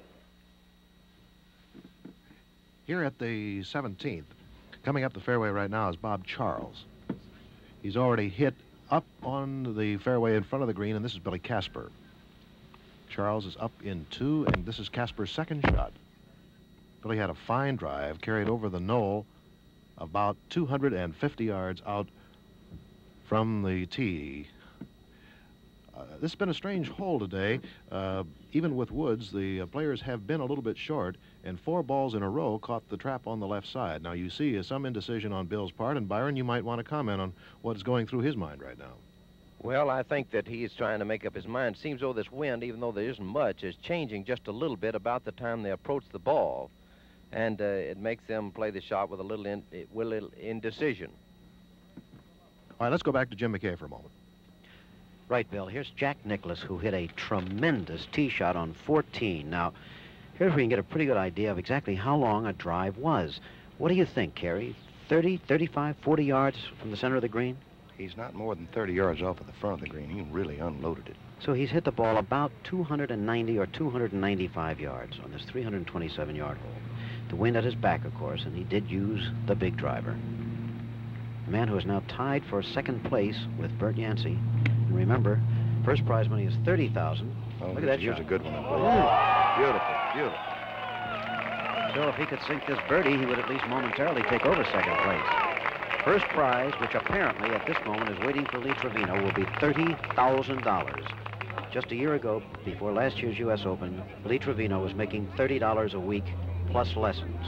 Here at the 17th, coming up the fairway right now is Bob Charles. He's already hit up on the fairway in front of the green, and this is Billy Casper. Charles is up in 2, and this is Casper's second shot. Billy had a fine drive, carried over the knoll about 250 yards out from the tee This has been a strange hole today. Even with woods, the players have been a little bit short, and 4 balls in a row caught the trap on the left side. Now, you see some indecision on Bill's part, and Byron, you might want to comment on what's going through his mind right now. Well, I think that he is trying to make up his mind. Seems though this wind, even though there isn't much, is changing just a little bit about the time they approach the ball. And it makes them play the shot with a little indecision. All right, let's go back to Jim McKay for a moment. Right, Bill. Here's Jack Nicklaus, who hit a tremendous tee shot on 14. Now, here's where you can get a pretty good idea of exactly how long a drive was. What do you think, Kerry? 30, 35, 40 yards from the center of the green? He's not more than 30 yards off of the front of the green. He really unloaded it. So he's hit the ball about 290 or 295 yards on this 327-yard hole. The wind at his back, of course, and he did use the big driver. A man who is now tied for second place with Bert Yancey. And remember, first prize money is $30,000. Oh, look at that here's shot. a good one. Beautiful, beautiful. So if he could sink this birdie, he would at least momentarily take over second place. First prize, which apparently at this moment is waiting for Lee Trevino, will be $30,000. Just a year ago, before last year's U.S. Open, Lee Trevino was making $30 a week plus lessons.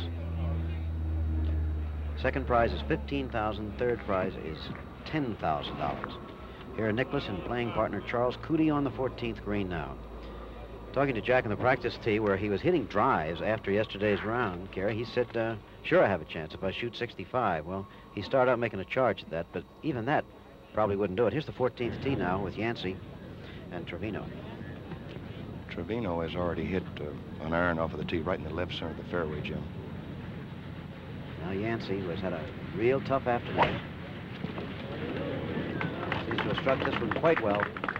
Second prize is $15,000. Third prize is $10,000. Here are Nicklaus and playing partner Charles Cootie on the 14th green now. Talking to Jack in the practice tee where he was hitting drives after yesterday's round, Gary, he said, sure, I have a chance if I shoot 65. Well, he started out making a charge at that, but even that probably wouldn't do it. Here's the 14th tee now with Yancey and Trevino. Trevino has already hit an iron off of the tee right in the left center of the fairway, Jim. Now Yancey, who has had a real tough afternoon, seems to have struck this one quite well.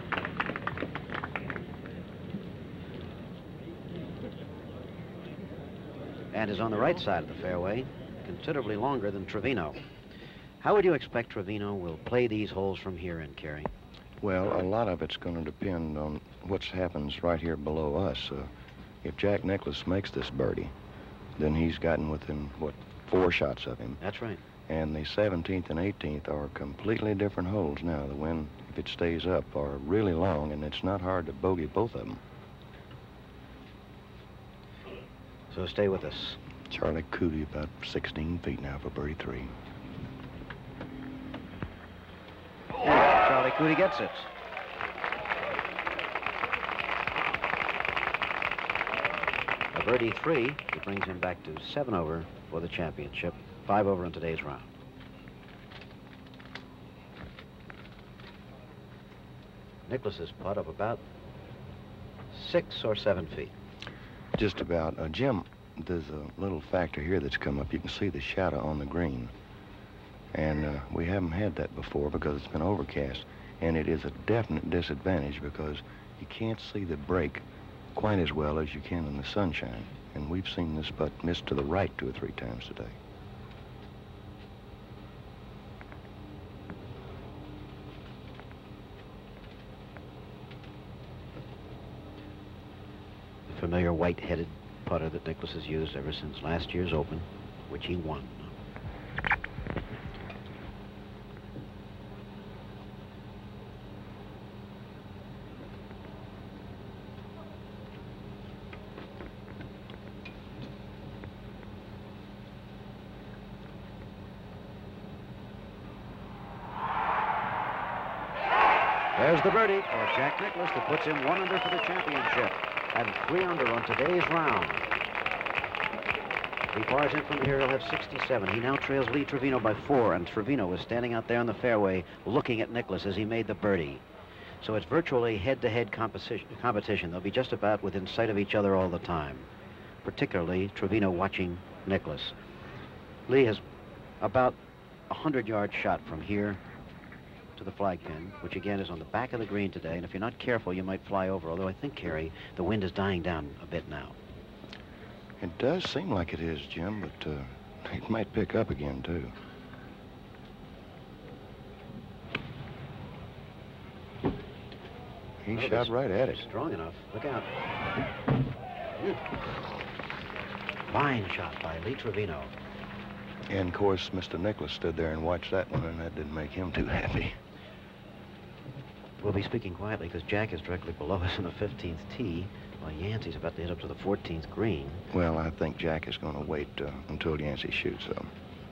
And is on the right side of the fairway, considerably longer than Trevino. How would you expect Trevino will play these holes from here in, Kerry? Well, a lot of it's going to depend on what happens right here below us. If Jack Nicklaus makes this birdie, then he's gotten within, 4 shots of him. That's right. And the 17th and 18th are completely different holes now. The wind, if it stays up, are really long, and it's not hard to bogey both of them. So stay with us. Charlie Cootie about 16 feet now for birdie 3. Charlie Cootie gets it. A birdie 3, it brings him back to 7 over for the championship, 5 over in today's round. Nicklaus's putt of about 6 or 7 feet. Just about. Jim, there's a little factor here that's come up. You can see the shadow on the green. And we haven't had that before because it's been overcast. And it is a definite disadvantage because you can't see the break quite as well as you can in the sunshine. And we've seen this putt miss to the right 2 or 3 times today. The familiar white-headed putter that Nicklaus has used ever since last year's Open, which he won. There's the birdie for Jack Nicklaus that puts him 1 under for the championship and 3 under on today's round. If he pars in from here, he'll have 67. He now trails Lee Trevino by 4, and Trevino was standing out there on the fairway looking at Nicklaus as he made the birdie. So it's virtually head-to-head competition. They'll be just about within sight of each other all the time, particularly Trevino watching Nicklaus. Lee has about a 100-yard shot from here to the flag pin, which again is on the back of the green today, and if you're not careful, you might fly over, although I think, Kerry, the wind is dying down a bit now. It does seem like it is, Jim, but it might pick up again, too. He shot right at it. Strong enough. Look out. Fine shot by Lee Trevino. And, of course, Mr. Nicklaus stood there and watched that one, and that didn't make him too happy. We'll be speaking quietly because Jack is directly below us in the 15th tee, while Yancey's about to hit up to the 14th green. Well, I think Jack is going to wait until Yancey shoots, though.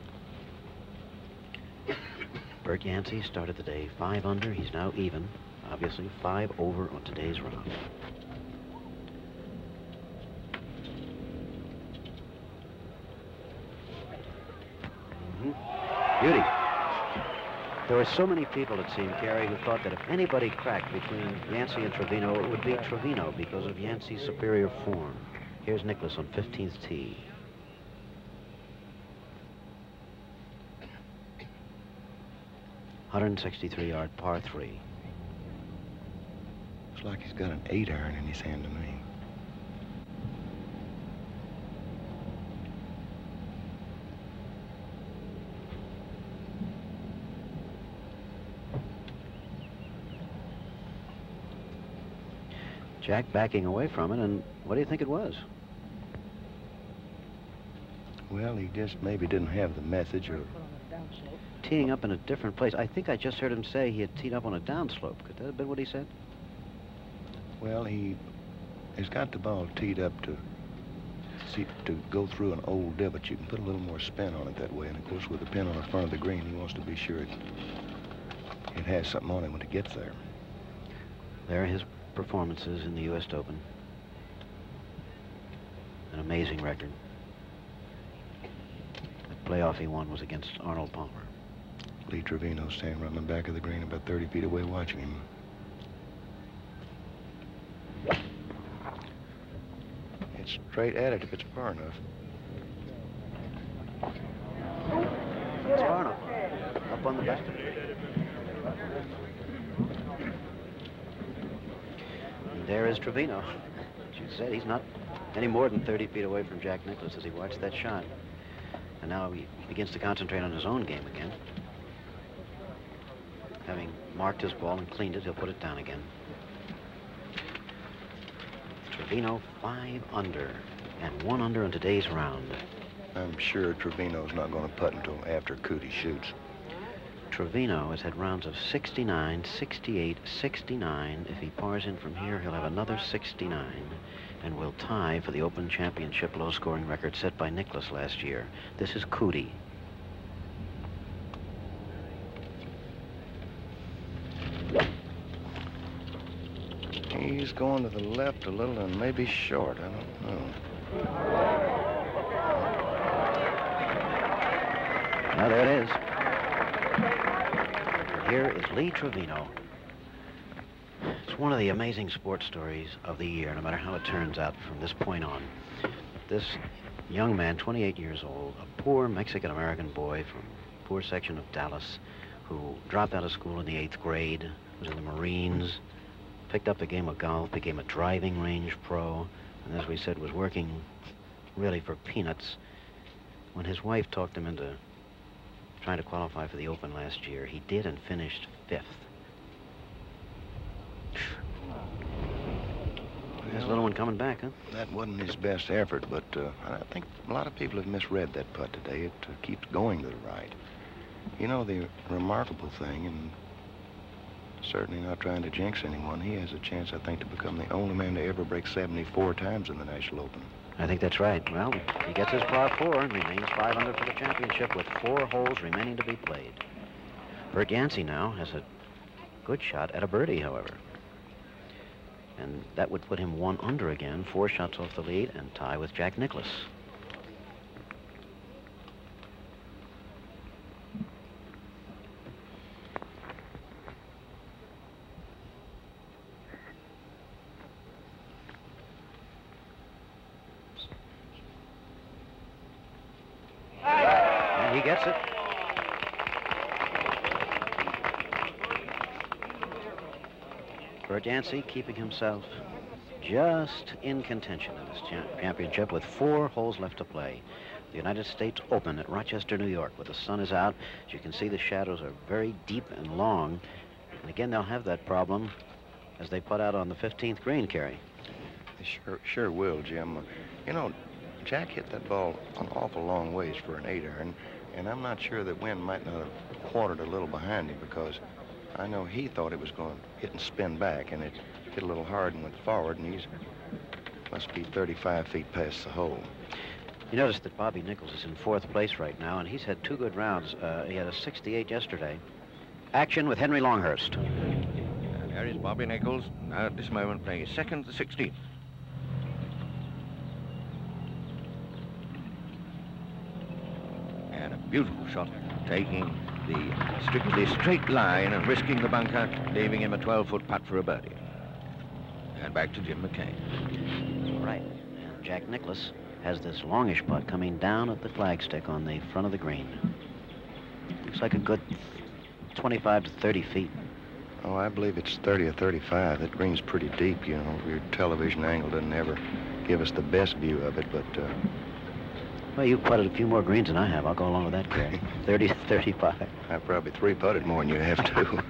Bert Yancey started the day 5 under. He's now even. Obviously 5 over on today's round. Beauty. There were so many people, it seemed, Carey, who thought that if anybody cracked between Yancey and Trevino, it would be Trevino because of Yancey's superior form. Here's Nicklaus on 15th tee. .163-yard par 3. Looks like he's got an 8-iron in his hand to me. Jack backing away from it, and what do you think it was? Well, he just maybe didn't have the message or... Teeing up in a different place. I think I just heard him say he had teed up on a downslope. Could that have been what he said? Well, he's got the ball teed up to go through an old divot. You can put a little more spin on it that way, and of course with the pin on the front of the green, he wants to be sure it has something on it when it gets there. There are his performances in the U.S. Open. An amazing record. The playoff he won was against Arnold Palmer. Lee Trevino standing right in the back of the green about 30 feet away watching him. It's straight at it if it's far enough. It's far enough. Up on the back. And there is Trevino. As you said, he's not any more than 30 feet away from Jack Nicklaus as he watched that shot. And now he begins to concentrate on his own game again. Having marked his ball and cleaned it, he'll put it down again. Trevino 5 under and 1 under in today's round. I'm sure Trevino's not going to putt until after Cootie shoots. Trevino has had rounds of 69, 68, 69. If he pars in from here, he'll have another 69 and will tie for the Open Championship low-scoring record set by Nicklaus last year. This is Cootie. He's going to the left a little and maybe short. I don't know. Now there it is. Here is Lee Trevino. It's one of the amazing sports stories of the year, no matter how it turns out from this point on. This young man, 28 years old, a poor Mexican-American boy from a poor section of Dallas, who dropped out of school in the 8th grade, was in the Marines, picked up the game of golf, became a driving range pro, and as we said, was working really for peanuts. When his wife talked him into trying to qualify for the Open last year, he did and finished 5th. There's a little one coming back, huh? That wasn't his best effort, but I think a lot of people have misread that putt today. It keeps going to the right. You know, the remarkable thing, and certainly not trying to jinx anyone, he has a chance, I think, to become the only man to ever break 74 times in the National Open. I think that's right. Well, he gets his par 4 and remains 5 under for the championship with 4 holes remaining to be played. Bert Yancey now has a good shot at a birdie, however. And that would put him 1 under again, 4 shots off the lead, and tie with Jack Nicklaus. And he gets it. Bert Yancey keeping himself just in contention in this championship with 4 holes left to play. The United States Open at Rochester, New York, where the sun is out. As you can see, the shadows are very deep and long. And again, they'll have that problem as they put out on the 15th green, Carey. They sure will, Jim. You know, Jack hit that ball an awful long ways for an 8-iron, and I'm not sure that wind might not have quartered a little behind him because I know he thought it was going to hit and spin back, and it hit a little hard and went forward, and he's must be 35 feet past the hole. You notice that Bobby Nicklaus is in 4th place right now, and he's had 2 good rounds. He had a 68 yesterday. Action with Henry Longhurst. And here is Bobby Nicklaus, now at this moment playing his 2nd to 16th. And a beautiful shot, taking the strictly straight line and risking the bunker, leaving him a 12-foot putt for a birdie. And back to Jim McCain. Right. And Jack Nicklaus has this longish putt coming down at the flagstick on the front of the green. Looks like a good 25 to 30 feet. Oh, I believe it's 30 or 35. That green's pretty deep, you know. Your television angle doesn't ever give us the best view of it, but... Well, you've putted a few more greens than I have. I'll go along with that, Gary. 30 to 35. I probably 3-putted more than you have to.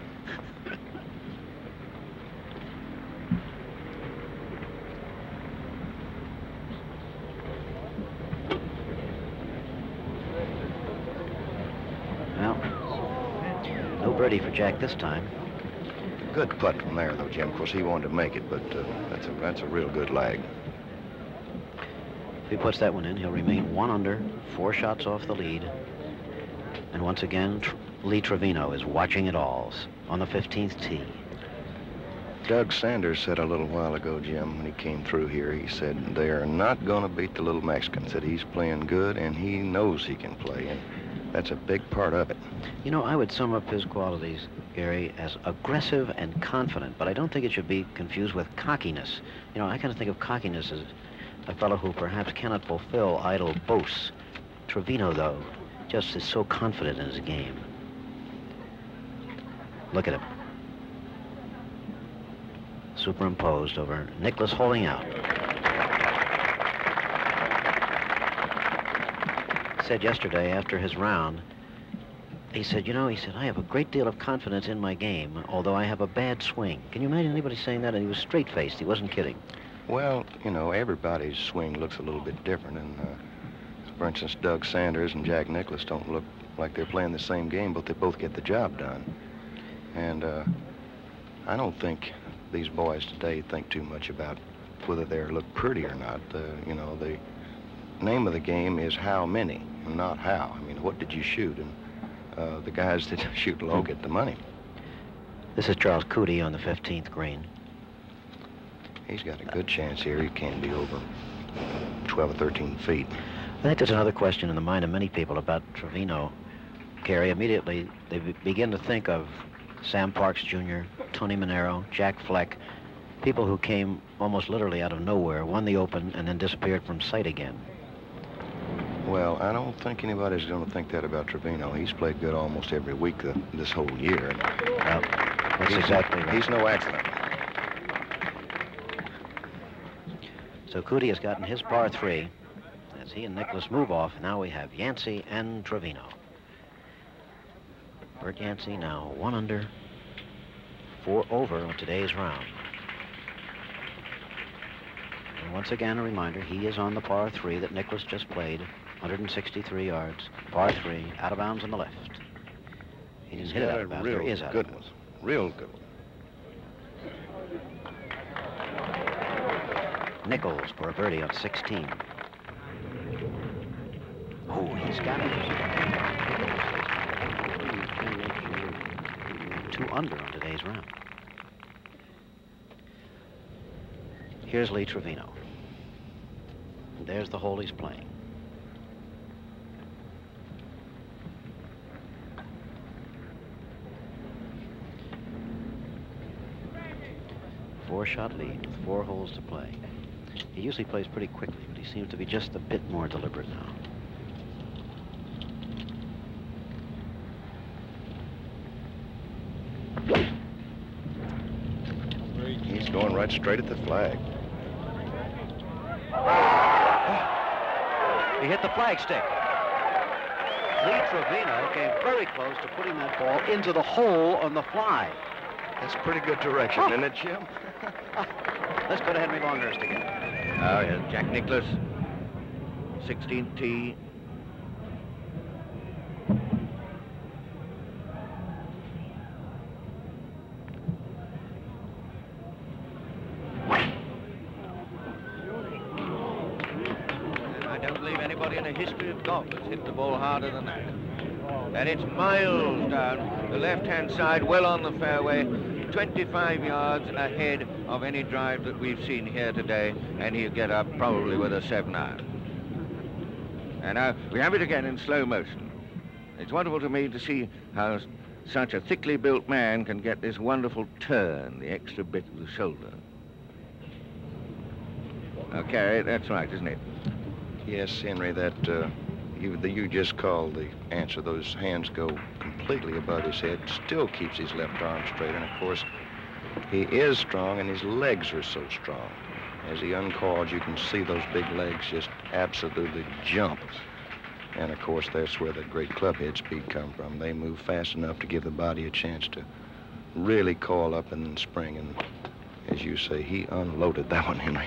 Well, no birdie for Jack this time. Good putt from there, though, Jim. Of course, he wanted to make it, but that's a real good lag. If he puts that one in, he'll remain 1 under, 4 shots off the lead. And once again, Lee Trevino is watching it all on the 15th tee. Doug Sanders said a little while ago, Jim, when he came through here, he said they are not going to beat the little Mexican. Said he's playing good, and he knows he can play, and that's a big part of it. You know, I would sum up his qualities, Gary, as aggressive and confident, but I don't think it should be confused with cockiness. You know, I kind of think of cockiness as a fellow who perhaps cannot fulfill idle boasts. Trevino, though, just is so confident in his game. Look at him. Superimposed over Nicklaus holding out. Said yesterday after his round, he said, you know, I have a great deal of confidence in my game, although I have a bad swing. Can you imagine anybody saying that? And he was straight-faced. He wasn't kidding. Well, you know, everybody's swing looks a little bit different. And, for instance, Doug Sanders and Jack Nicklaus don't look like they're playing the same game, but they both get the job done. And I don't think these boys today think too much about whether they look pretty or not. You know, the name of the game is how many, and not how. I mean, what did you shoot? And the guys that shoot low get the money. This is Charles Cootie on the 15th green. He's got a good chance here. He can't be over 12 or 13 feet. I think there's another question in the mind of many people about Trevino. Gary, immediately they begin to think of Sam Parks Jr., Tony Manero, Jack Fleck, people who came almost literally out of nowhere, won the Open, and then disappeared from sight again. Well, I don't think anybody's going to think that about Trevino. He's played good almost every week this whole year. Well, that's exactly right. He's no accident. So Cootie has gotten his par 3 as he and Nicklaus move off. Now we have Yancey and Trevino. Bert Yancey now 1 under, 4 over on today's round. And once again, a reminder, he is on the par 3 that Nicklaus just played, 163 yards, par 3, out of bounds on the left. He didn't hit it out of bounds. There is out of bounds. Real good one. Nicklaus for a birdie on 16. Oh, he's got it. 2 under on today's round. Here's Lee Trevino. There's the hole he's playing. Four-shot lead with 4 holes to play. He usually plays pretty quickly, but he seems to be just a bit more deliberate now. He's going right straight at the flag. He hit the flagstick. Lee Trevino came very close to putting that ball into the hole on the fly. That's pretty good direction, isn't it, Jim? Let's go to Henry Longhurst again. Oh, here's Jack Nicklaus, 16th tee. anybody in the history of golf has hit the ball harder than that. And it's miles down the left-hand side, well on the fairway, 25 yards ahead of any drive that we've seen here today, and he'll get up probably with a 7-iron. And now we have it again in slow motion. It's wonderful to me to see how such a thickly built man can get this wonderful turn, the extra bit of the shoulder. Okay, that's right, isn't it? Yes, Henry, that you just called the answer. Those hands go completely above his head, still keeps his left arm straight, and of course, he is strong, and his legs are so strong. As he uncoils, you can see those big legs just absolutely jump. And of course, that's where the great club head speed comes from. They move fast enough to give the body a chance to really coil up and then spring. And as you say, he unloaded that one, Henry.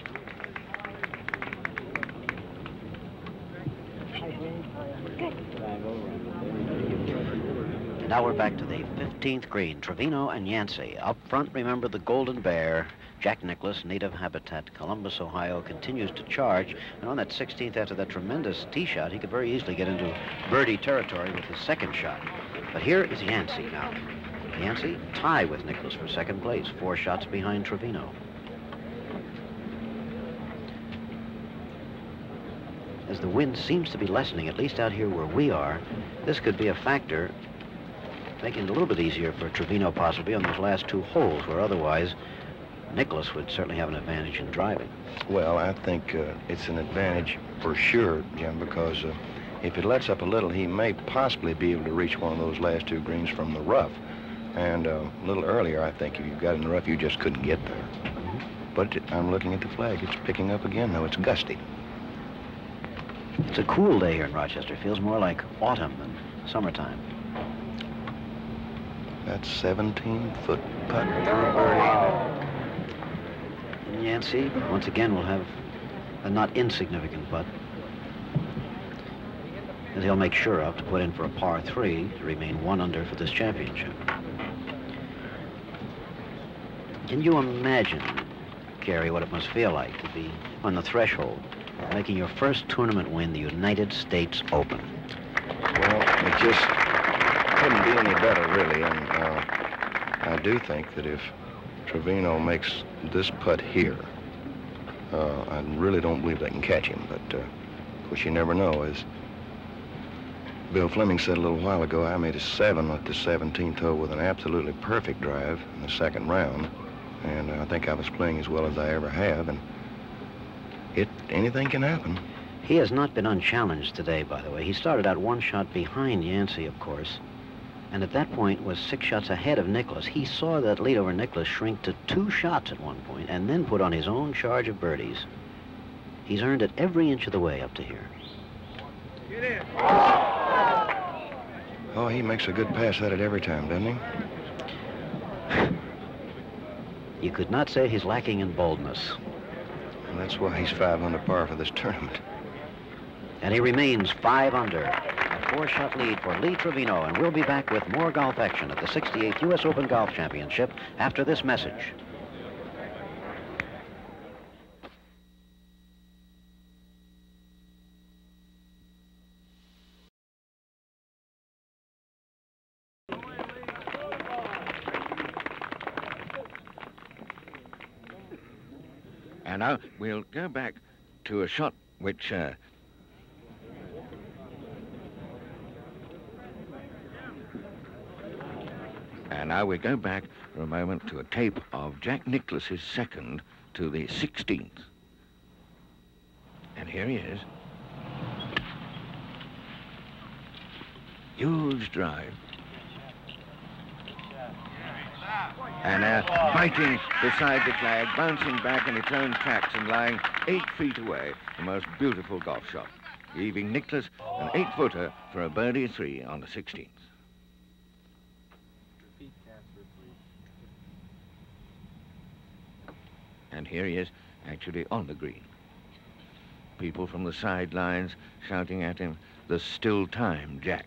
Now we're back to the 15th green. Trevino and Yancey. Up front, remember the Golden Bear. Jack Nicklaus, native habitat, Columbus, Ohio, continues to charge. And on that 16th, after that tremendous tee shot, he could very easily get into birdie territory with his second shot. But here is Yancey now. Yancey tie with Nicklaus for second place, 4 shots behind Trevino. As the wind seems to be lessening, at least out here where we are, this could be a factor making it a little bit easier for Trevino possibly on those last 2 holes, where otherwise Nicklaus would certainly have an advantage in driving. Well, I think it's an advantage for sure, Jim, because if it lets up a little, he may possibly be able to reach one of those last 2 greens from the rough. And a little earlier, I think if you got in the rough, you just couldn't get there. But I'm looking at the flag. It's picking up again, though. It's gusty. It's a cool day here in Rochester. It feels more like autumn than summertime. That's 17-foot putt for a birdie. And Yancey, once again, will have a not insignificant putt, as he'll make sure of to put in for a par 3 to remain 1 under for this championship. Can you imagine, Gary, what it must feel like to be on the threshold of making your first tournament win, the United States Open? Well, it just couldn't be any better, really, and I do think that if Trevino makes this putt here, I really don't believe they can catch him, but of course you never know. As Bill Fleming said a little while ago, I made a 7 at the 17th hole with an absolutely perfect drive in the second round, and I think I was playing as well as I ever have, and anything can happen. He has not been unchallenged today, by the way. He started out 1 shot behind Yancey, of course, and at that point was 6 shots ahead of Nicklaus. He saw that lead over Nicklaus shrink to 2 shots at one point and then put on his own charge of birdies. He's earned it every inch of the way up to here. Get in. Oh, he makes a good pass at it every time, doesn't he? You could not say he's lacking in boldness. And that's why he's 5 under par for this tournament. And he remains 5 under. A 4-shot lead for Lee Trevino, and we'll be back with more golf action at the 68th U.S. Open Golf Championship after this message. And now we'll go back to a shot which and now we go back for a moment to a tape of Jack Nicklaus's second to the 16th. And here he is. Huge drive. And fighting beside the flag, bouncing back in its own tracks and lying 8 feet away. The most beautiful golf shot, leaving Nicklaus an 8-footer for a birdie 3 on the 16th. And here he is, actually on the green. People from the sidelines shouting at him, "There's still time, Jack."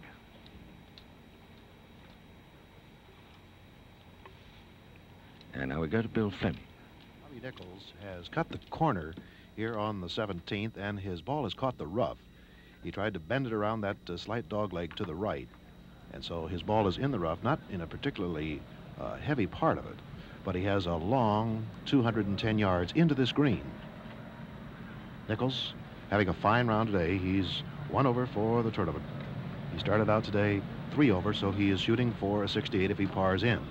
And now we go to Bill Fleming. Bobby Nichols has cut the corner here on the 17th, and his ball has caught the rough. He tried to bend it around that slight dog leg to the right, and so his ball is in the rough, not in a particularly heavy part of it, but he has a long 210 yards into this green. Nicklaus having a fine round today. He's 1 over for the tournament. He started out today 3 over, so he is shooting for a 68 if he pars in.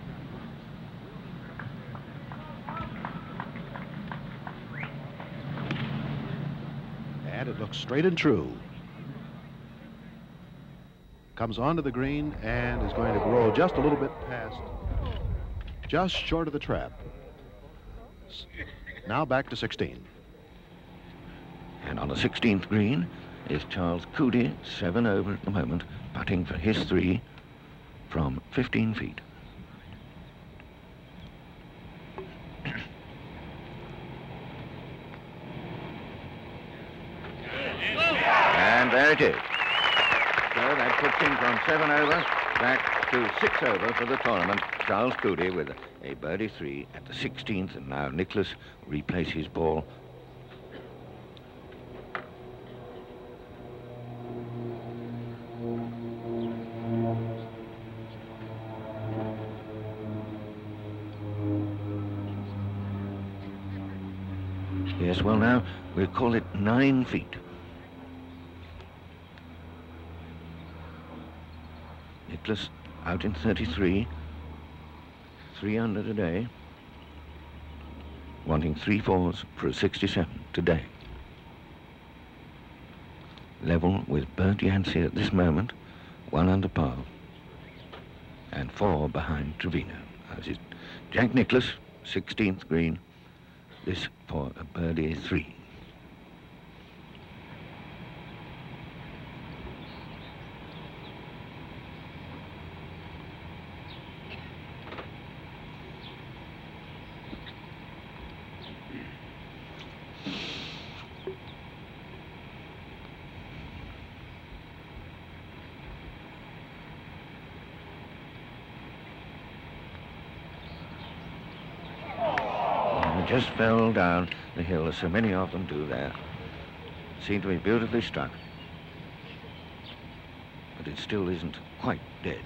And it looks straight and true. Comes onto the green and is going to roll just a little bit past, just short of the trap. Now back to 16. And on the 16th green is Charles Coody, 7 over at the moment, putting for his 3 from 15 feet. And there it is. So that puts him from 7 over back to 6 over for the tournament. Charles Coody with a birdie 3 at the 16th, and now Nicklaus replaces his ball. Yes, well now, we'll call it 9 feet. Nicklaus out in 33, 3 under today, wanting 3 fours for a 67 today. Level with Bert Yancey at this moment, 1 under par, and 4 behind Trevino. As is Jack Nicklaus, 16th green, this for a birdie 3. Just fell down the hill, as so many of them do there. Seemed to be beautifully struck, but it still isn't quite dead.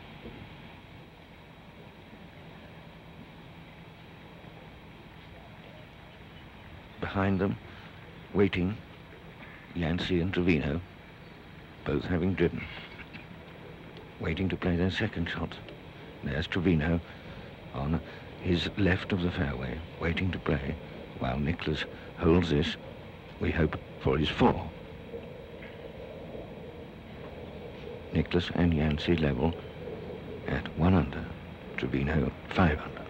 Behind them, waiting, Yancey and Trevino, both having driven, waiting to play their second shot. There's Trevino on his left of the fairway, waiting to play, while Nicklaus holds this, we hope, for his 4. Nicklaus and Yancey level at 1 under, Trevino 5 under.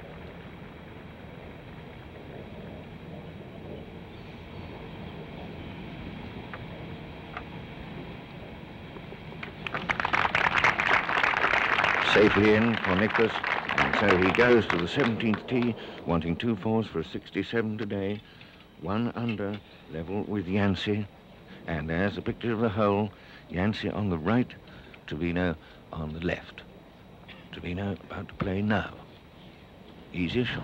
Safely in for Nicklaus. And so he goes to the 17th tee, wanting 2 fours for a 67 today, 1 under, level with Yancey. And there's a picture of the hole. Yancey on the right, Trevino on the left. Trevino about to play now. Easier shot.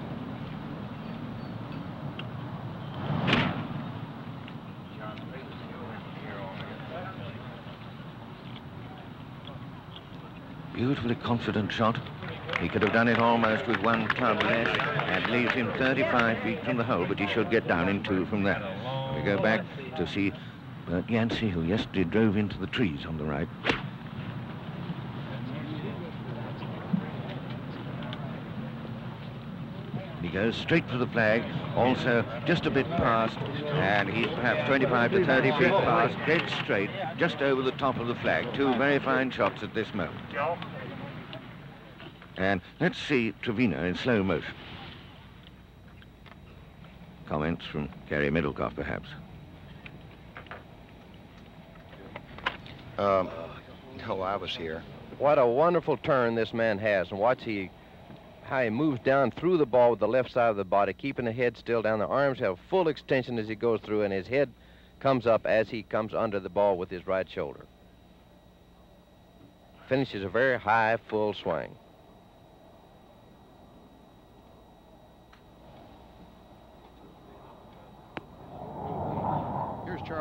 Beautifully confident shot. He could have done it almost with 1 club less, and leaves him 35 feet from the hole, but he should get down in 2 from there. We go back to see Bert Yancey, who yesterday drove into the trees on the right. He goes straight for the flag, also just a bit past, and he's perhaps 25 to 30 feet past, dead straight, just over the top of the flag. 2 very fine shots at this moment. And let's see Trevino in slow motion. Comments from Gary Middlecoff, perhaps. No, I was here. What a wonderful turn this man has, and watch how he moves down through the ball with the left side of the body, keeping the head still down. The arms have full extension as he goes through, and his head comes up as he comes under the ball with his right shoulder. Finishes a very high, full swing.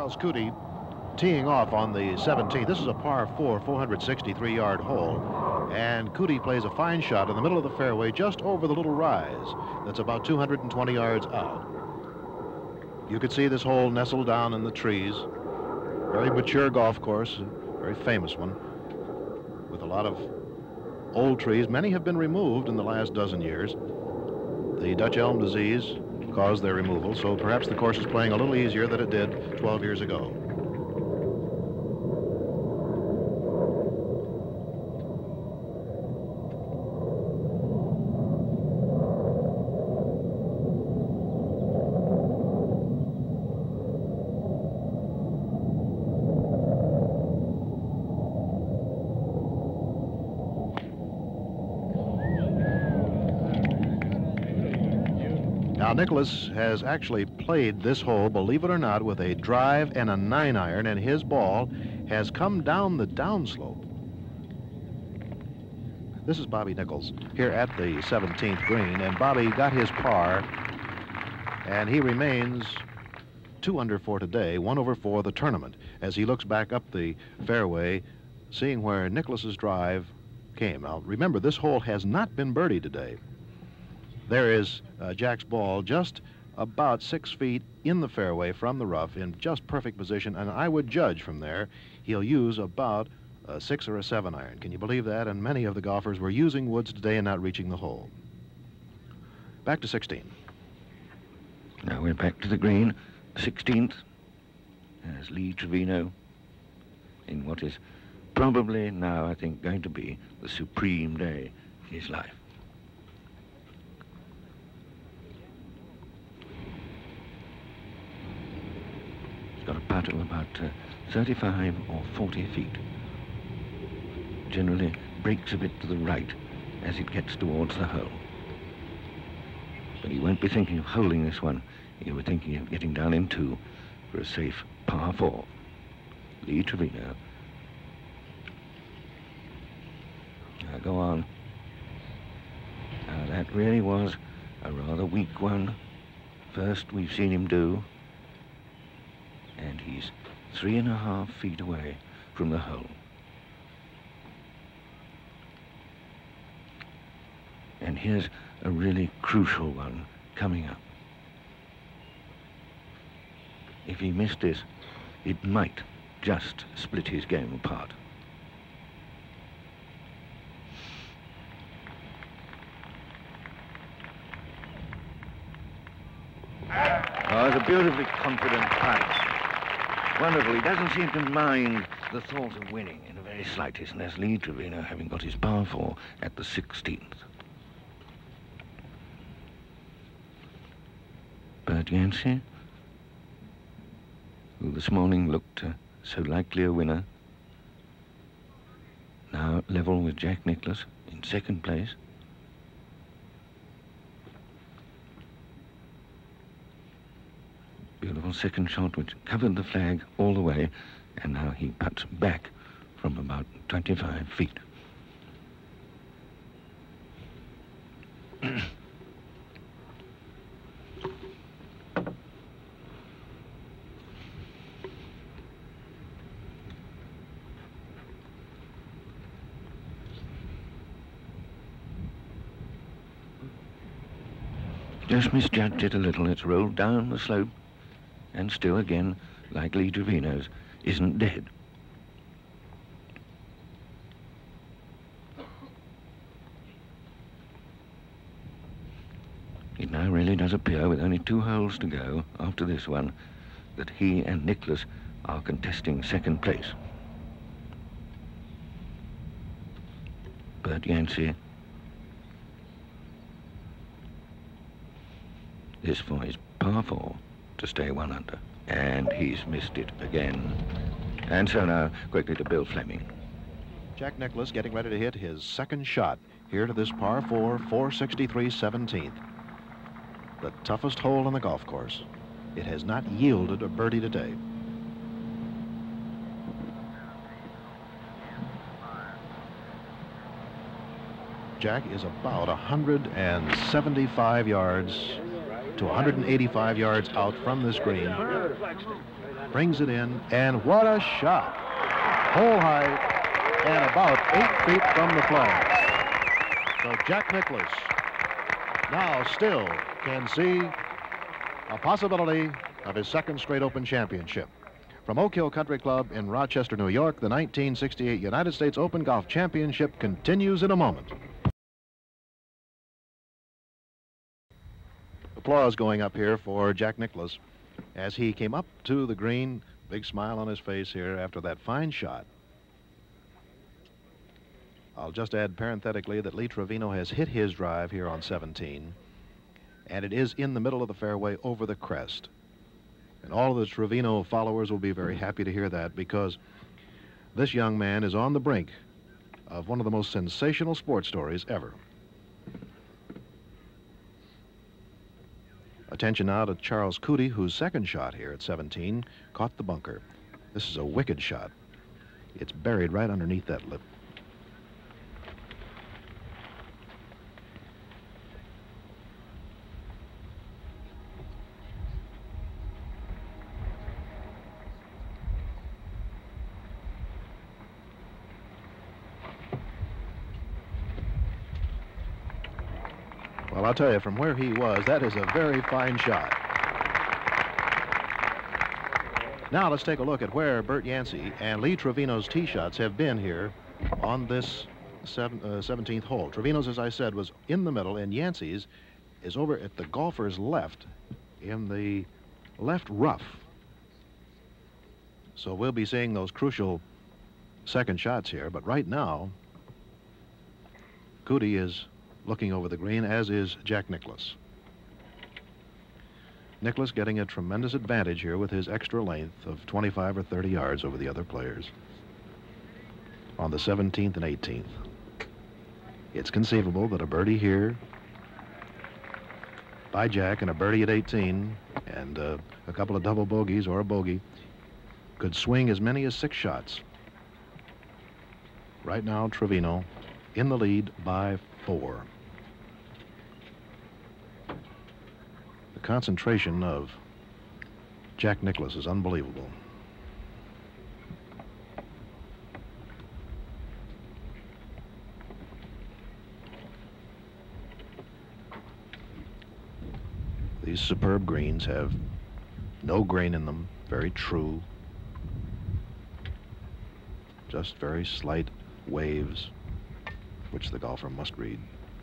Charles Cootie teeing off on the 17th. This is a par 4, 463-yard hole. And Cootie plays a fine shot in the middle of the fairway just over the little rise that's about 220 yards out. You could see this hole nestled down in the trees. Very mature golf course, a very famous one, with a lot of old trees. Many have been removed in the last dozen years. The Dutch elm disease caused their removal, so perhaps the course is playing a little easier than it did 12 years ago. Now, Nicklaus has actually played this hole, believe it or not, with a drive and a 9-iron, and his ball has come down the downslope. This is Bobby Nichols here at the 17th green, and Bobby got his par, and he remains 2 under for today, 1 over for the tournament, as he looks back up the fairway, seeing where Nicklaus's drive came. Now, remember, this hole has not been birdied today. There is Jack's ball just about 6 feet in the fairway from the rough in just perfect position, and I would judge from there he'll use about a 6 or a 7-iron. Can you believe that? And many of the golfers were using woods today and not reaching the hole. Back to 16. Now we're back to the green, 16th, as Lee Trevino in what is probably now, I think, going to be the supreme day in his life. Got a putt of about 35 or 40 feet. Generally breaks a bit to the right as it gets towards the hole. But he won't be thinking of holding this one. He'll be thinking of getting down in 2 for a safe par 4. Lee Trevino. Now go on. Now that really was a rather weak one. First we've seen him do. And he's 3.5 feet away from the hole. And here's a really crucial one coming up. If he missed this, it might just split his game apart. Oh, it's a beautifully confident putt. Wonderful. He doesn't seem to mind the thought of winning in the very slightest, and that's Lee Trevino having got his par 4 at the 16th. Bert Yancey, who this morning looked so likely a winner, now level with Jack Nicklaus in 2nd place. Beautiful second shot which covered the flag all the way, and now he putts back from about 25 feet. Just misjudged it a little. It's rolled down the slope. And still, again, like Lee Trevino's, isn't dead. It now really does appear, with only 2 holes to go after this one, that he and Nicklaus are contesting 2nd place. Bert Yancey. This for his par 4. To stay 1 under, and he's missed it again. And so now quickly to Bill Fleming. Jack Nicklaus getting ready to hit his 2nd shot here to this par 4, 463 17th. The toughest hole on the golf course. It has not yielded a birdie today. Jack is about 175 yards to 185 yards out from this green. brings it in, and what a shot. Hole height and about 8 feet from the flag. So Jack Nicklaus now still can see a possibility of his second straight Open Championship. From Oak Hill Country Club in Rochester, New York, the 1968 United States Open Golf Championship continues in a moment. Applause going up here for Jack Nicklaus as he came up to the green. Big smile on his face here after that fine shot. I'll just add parenthetically that Lee Trevino has hit his drive here on 17, and it is in the middle of the fairway over the crest. And all of the Trevino followers will be very happy to hear that, because this young man is on the brink of one of the most sensational sports stories ever. Attention now to Charles Cootie, whose second shot here at 17 caught the bunker. This is a wicked shot. It's buried right underneath that lip. Well, I'll tell you, from where he was, that is a very fine shot. Now let's take a look at where Bert Yancey and Lee Trevino's tee shots have been here on this 17th hole. Trevino's, as I said, was in the middle, and Yancey's is over at the golfer's left in the left rough. So we'll be seeing those crucial second shots here, but right now, Cootie is looking over the green, as is Jack Nicklaus. Nicklaus getting a tremendous advantage here with his extra length of 25 or 30 yards over the other players on the 17th and 18th. It's conceivable that a birdie here by Jack and a birdie at 18 and a couple of double bogeys or a bogey could swing as many as 6 shots. Right now, Trevino in the lead by 4. The concentration of Jack Nicklaus is unbelievable. These superb greens have no grain in them, very true, just very slight waves, which the golfer must read.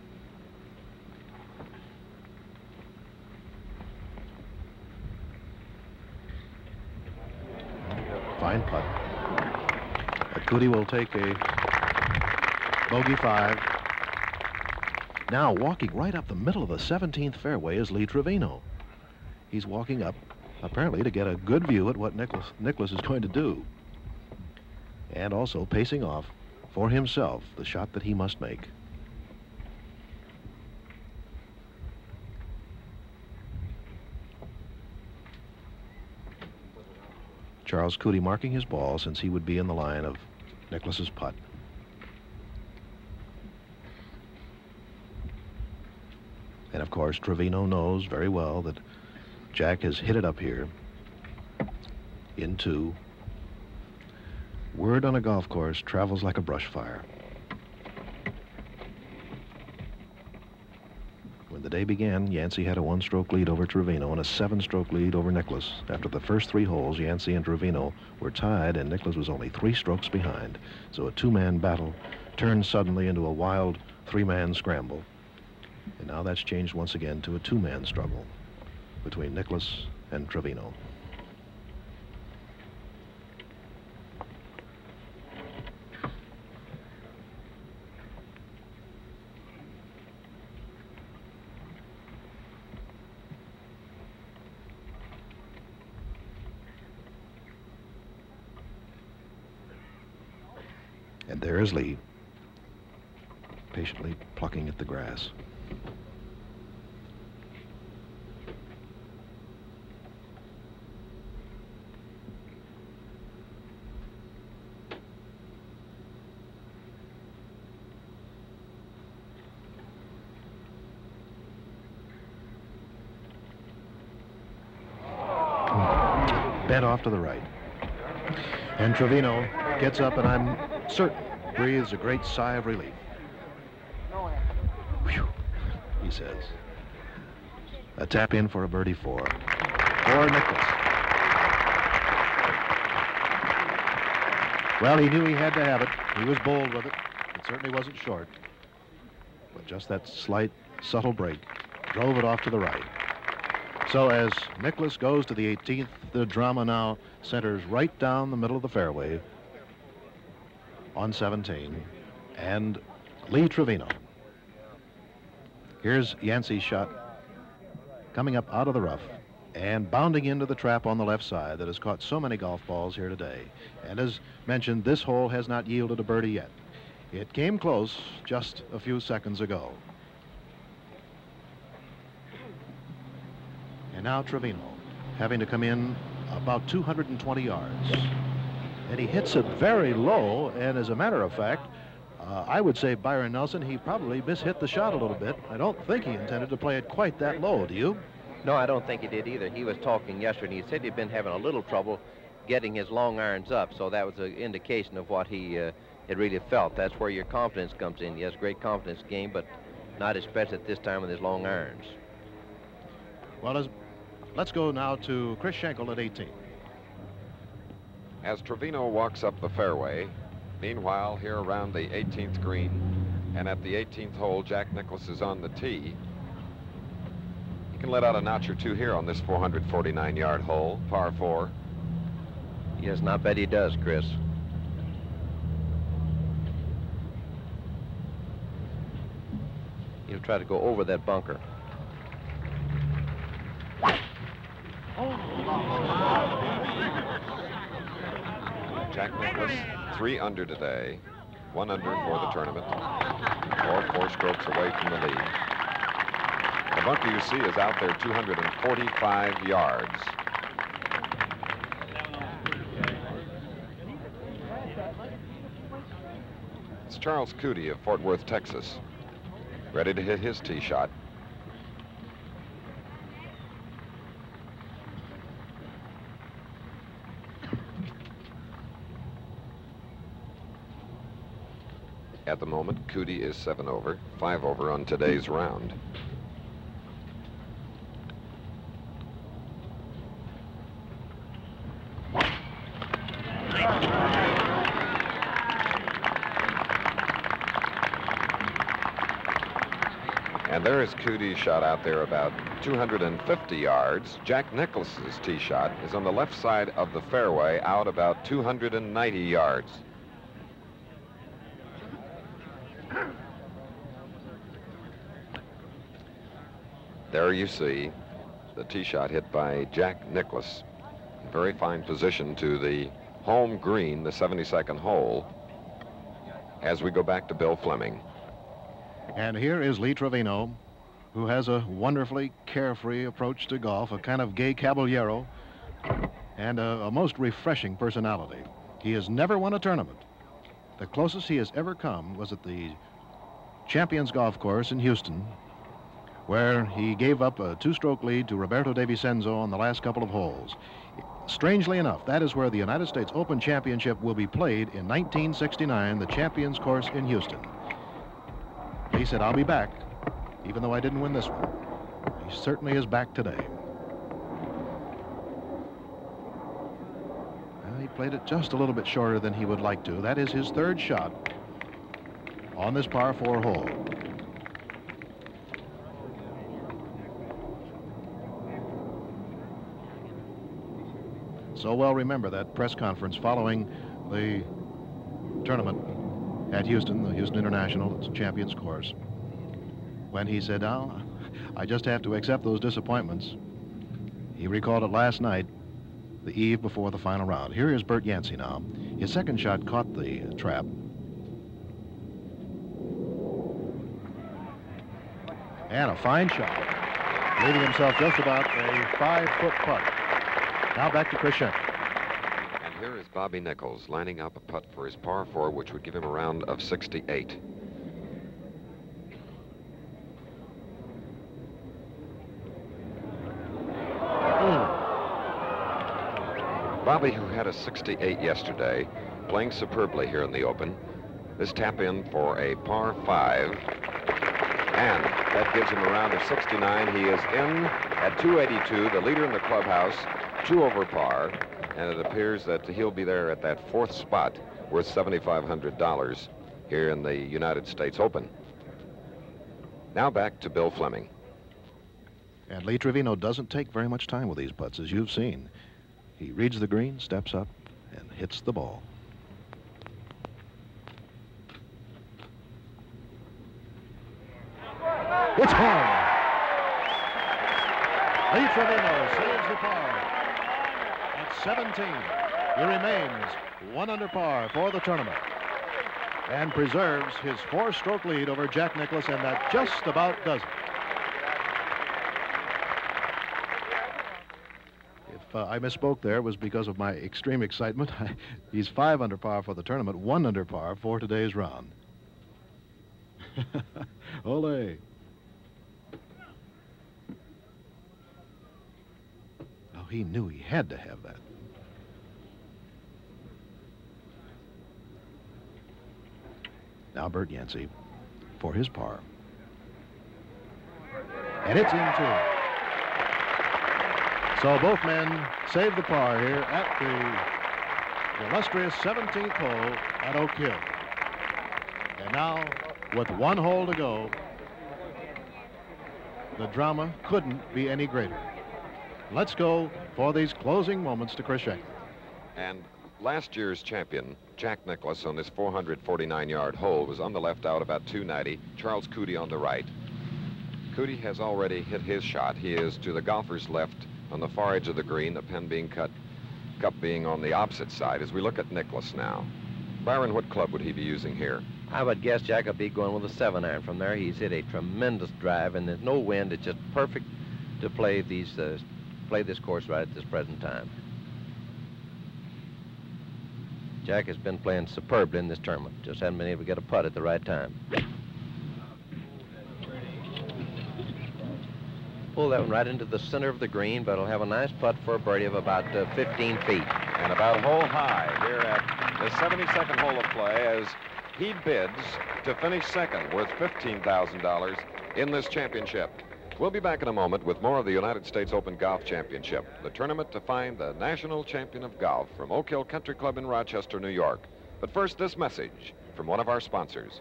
Fine putt. Cootie will take a bogey 5. Now walking right up the middle of the 17th fairway is Lee Trevino. He's walking up apparently to get a good view at what Nicklaus is going to do, and also pacing off for himself the shot that he must make. Charles Cootie marking his ball, since he would be in the line of Nicklaus's putt. And of course, Trevino knows very well that Jack has hit it up here into. Word on a golf course travels like a brush fire. When the day began, Yancey had a 1-stroke lead over Trevino and a 7-stroke lead over Nicklaus. After the first 3 holes, Yancey and Trevino were tied, and Nicklaus was only 3 strokes behind. So a 2-man battle turned suddenly into a wild 3-man scramble. And now that's changed once again to a 2-man struggle between Nicklaus and Trevino. And there is Lee, patiently plucking at the grass. bent off to the right. And Trevino gets up, and I'm certain breathes a great sigh of relief. Whew, he says. A tap in for a birdie for Nicklaus. Well, he knew he had to have it. He was bold with it. It certainly wasn't short. But just that slight, subtle break drove it off to the right. So as Nicklaus goes to the 18th, the drama now centers right down the middle of the fairway on 17. And Lee Trevino. Here's Yancey's shot coming up out of the rough and bounding into the trap on the left side that has caught so many golf balls here today. And as mentioned, this hole has not yielded a birdie yet. It came close just a few seconds ago. And now Trevino having to come in about 220 yards. And he hits it very low, and as a matter of fact, I would say Byron Nelson, he probably mishit the shot a little bit. I don't think he intended to play it quite that low, do you? No, I don't think he did either. He was talking yesterday, and he said he'd been having a little trouble getting his long irons up, so that was an indication of what he had really felt. That's where your confidence comes in. He has a great confidence game, but not especially at this time with his long irons. Well, let's go now to Chris Schenkel at 18. As Trevino walks up the fairway, meanwhile, here around the 18th green, and at the 18th hole, Jack Nicklaus is on the tee. He can let out a notch or two here on this 449-yard hole, par 4. Yes, and I bet he does, Chris. He'll try to go over that bunker. Jack Nicklaus, 3 under today, 1 under for the tournament, or 4 strokes away from the lead. The bunker you see is out there 245 yards. It's Charles Cootie of Fort Worth, Texas, ready to hit his tee shot. At the moment, Cootie is 7 over, 5 over on today's round. And there is Cootie's shot out there about 250 yards. Jack Nicklaus's tee shot is on the left side of the fairway, out about 290 yards. There you see the tee shot hit by Jack Nicklaus. Very fine position to the home green, the 72nd hole, as we go back to Bill Fleming. And here is Lee Trevino, who has a wonderfully carefree approach to golf, a kind of gay caballero, and a most refreshing personality. He has never won a tournament. The closest he has ever come was at the Champions Golf Course in Houston, where he gave up a 2-stroke lead to Roberto De Vicenzo on the last couple of holes. Strangely enough, that is where the United States Open Championship will be played in 1969, the Champions Course in Houston. He said, "I'll be back, even though I didn't win this one." He certainly is back today. Well, he played it just a little bit shorter than he would like to. That is his 3rd shot on this par 4 hole. So well remember that press conference following the tournament at Houston, the Houston International, it's a Champions Course, when he said, "Oh, I just have to accept those disappointments." He recalled it last night, the eve before the final round. Here is Bert Yancey now. His 2nd shot caught the trap. And a fine shot, leaving himself just about a 5-foot putt. Now back to Chris Schenkel. And here is Bobby Nichols lining up a putt for his par 4, which would give him a round of 68. Bobby, who had a 68 yesterday, playing superbly here in the Open. This tap in for a par 5. And that gives him a round of 69. He is in at 282, the leader in the clubhouse, 2 over par. And it appears that he'll be there at that 4th spot, worth $7,500 here in the United States Open. Now back to Bill Fleming. And Lee Trevino doesn't take very much time with these putts, as you've seen. He reads the green, steps up, and hits the ball. It's home. Lee Trevino saves the par at 17. He remains 1 under par for the tournament and preserves his 4-stroke lead over Jack Nicklaus, and that just about does it. If I misspoke there, it was because of my extreme excitement. He's 5 under par for the tournament, 1 under par for today's round. Ole. Oh, he knew he had to have that. Now Bert Yancey for his par. And it's in 2. So both men save the par here at the illustrious 17th hole at Oak Hill. And now, with 1 hole to go, the drama couldn't be any greater. Let's go for these closing moments to Chris Schenker. And last year's champion, Jack Nicklaus, on this 449-yard hole, was on the left out about 290. Charles Coody on the right. Coody has already hit his shot. He is to the golfer's left on the far edge of the green, the pin being cut, cup being on the opposite side. As we look at Nicklaus now, Byron, what club would he be using here? I would guess Jack will be going with a 7-iron. From there, he's hit a tremendous drive, and there's no wind. It's just perfect to play this course right at this present time. Jack has been playing superbly in this tournament. Just hadn't been able to get a putt at the right time. Pull that one right into the center of the green, but he'll have a nice putt for a birdie of about 15 feet. And about hole high here at the 72nd hole of play as he bids to finish second, worth $15,000 in this championship. We'll be back in a moment with more of the United States Open Golf Championship, the tournament to find the national champion of golf from Oak Hill Country Club in Rochester, New York. But first, this message from one of our sponsors.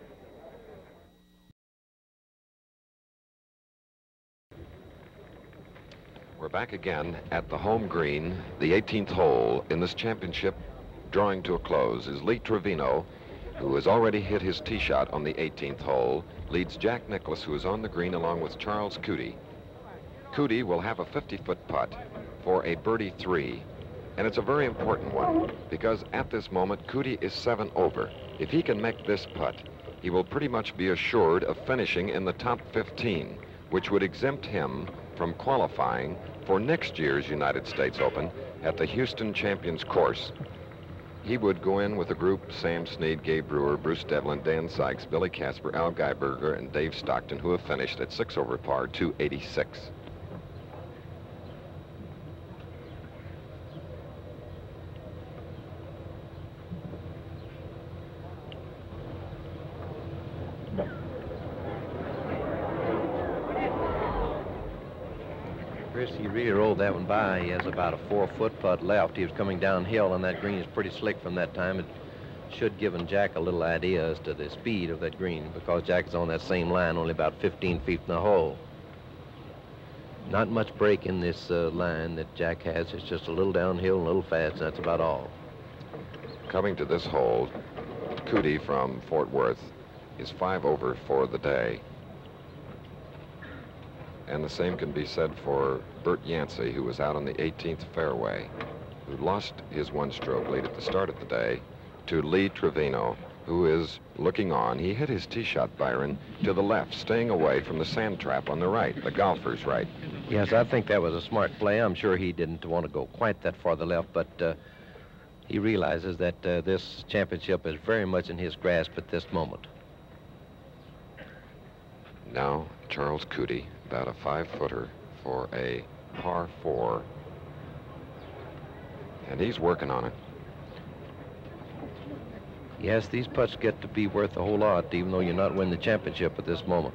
We're back again at the home green, the 18th hole in this championship. Drawing to a close is Lee Trevino, who has already hit his tee shot on the 18th hole, leads Jack Nicklaus, who is on the green, along with Charles Coody. Coody will have a 50-foot putt for a birdie 3, and it's a very important one because at this moment, Coody is 7 over. If he can make this putt, he will pretty much be assured of finishing in the top 15, which would exempt him from qualifying for next year's United States Open at the Houston Champions Course. He would go in with a group: Sam Snead, Gabe Brewer, Bruce Devlin, Dan Sykes, Billy Casper, Al Geiberger, and Dave Stockton, who have finished at 6 over par, 286. Chris, he really rolled that one by. He has about a 4-foot putt left. He was coming downhill, and that green is pretty slick from that time. It should give Jack a little idea as to the speed of that green, because Jack is on that same line, only about 15 feet from the hole. Not much break in this line that Jack has. It's just a little downhill and a little fast, and that's about all. Coming to this hole, Coody from Fort Worth is 5 over for the day. And the same can be said for Bert Yancey, who was out on the 18th fairway, who lost his 1-stroke lead at the start of the day to Lee Trevino, who is looking on. He hit his tee shot, Byron, to the left, staying away from the sand trap on the right, the golfer's right. Yes, I think that was a smart play. I'm sure he didn't want to go quite that far to the left, but he realizes that this championship is very much in his grasp at this moment. Now, Charles Coody, about a 5-footer for a par 4. And he's working on it. Yes, these putts get to be worth a whole lot, even though you're not winning the championship at this moment.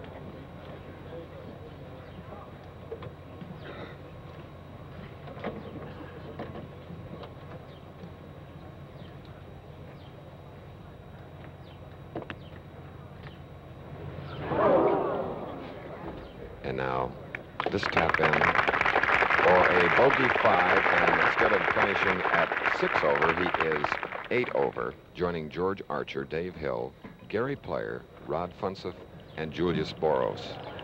And now this tap in for a bogey 5, and instead of finishing at 6 over, he is 8 over, joining George Archer, Dave Hill, Gary Player, Rod Funseth, and Julius Boros.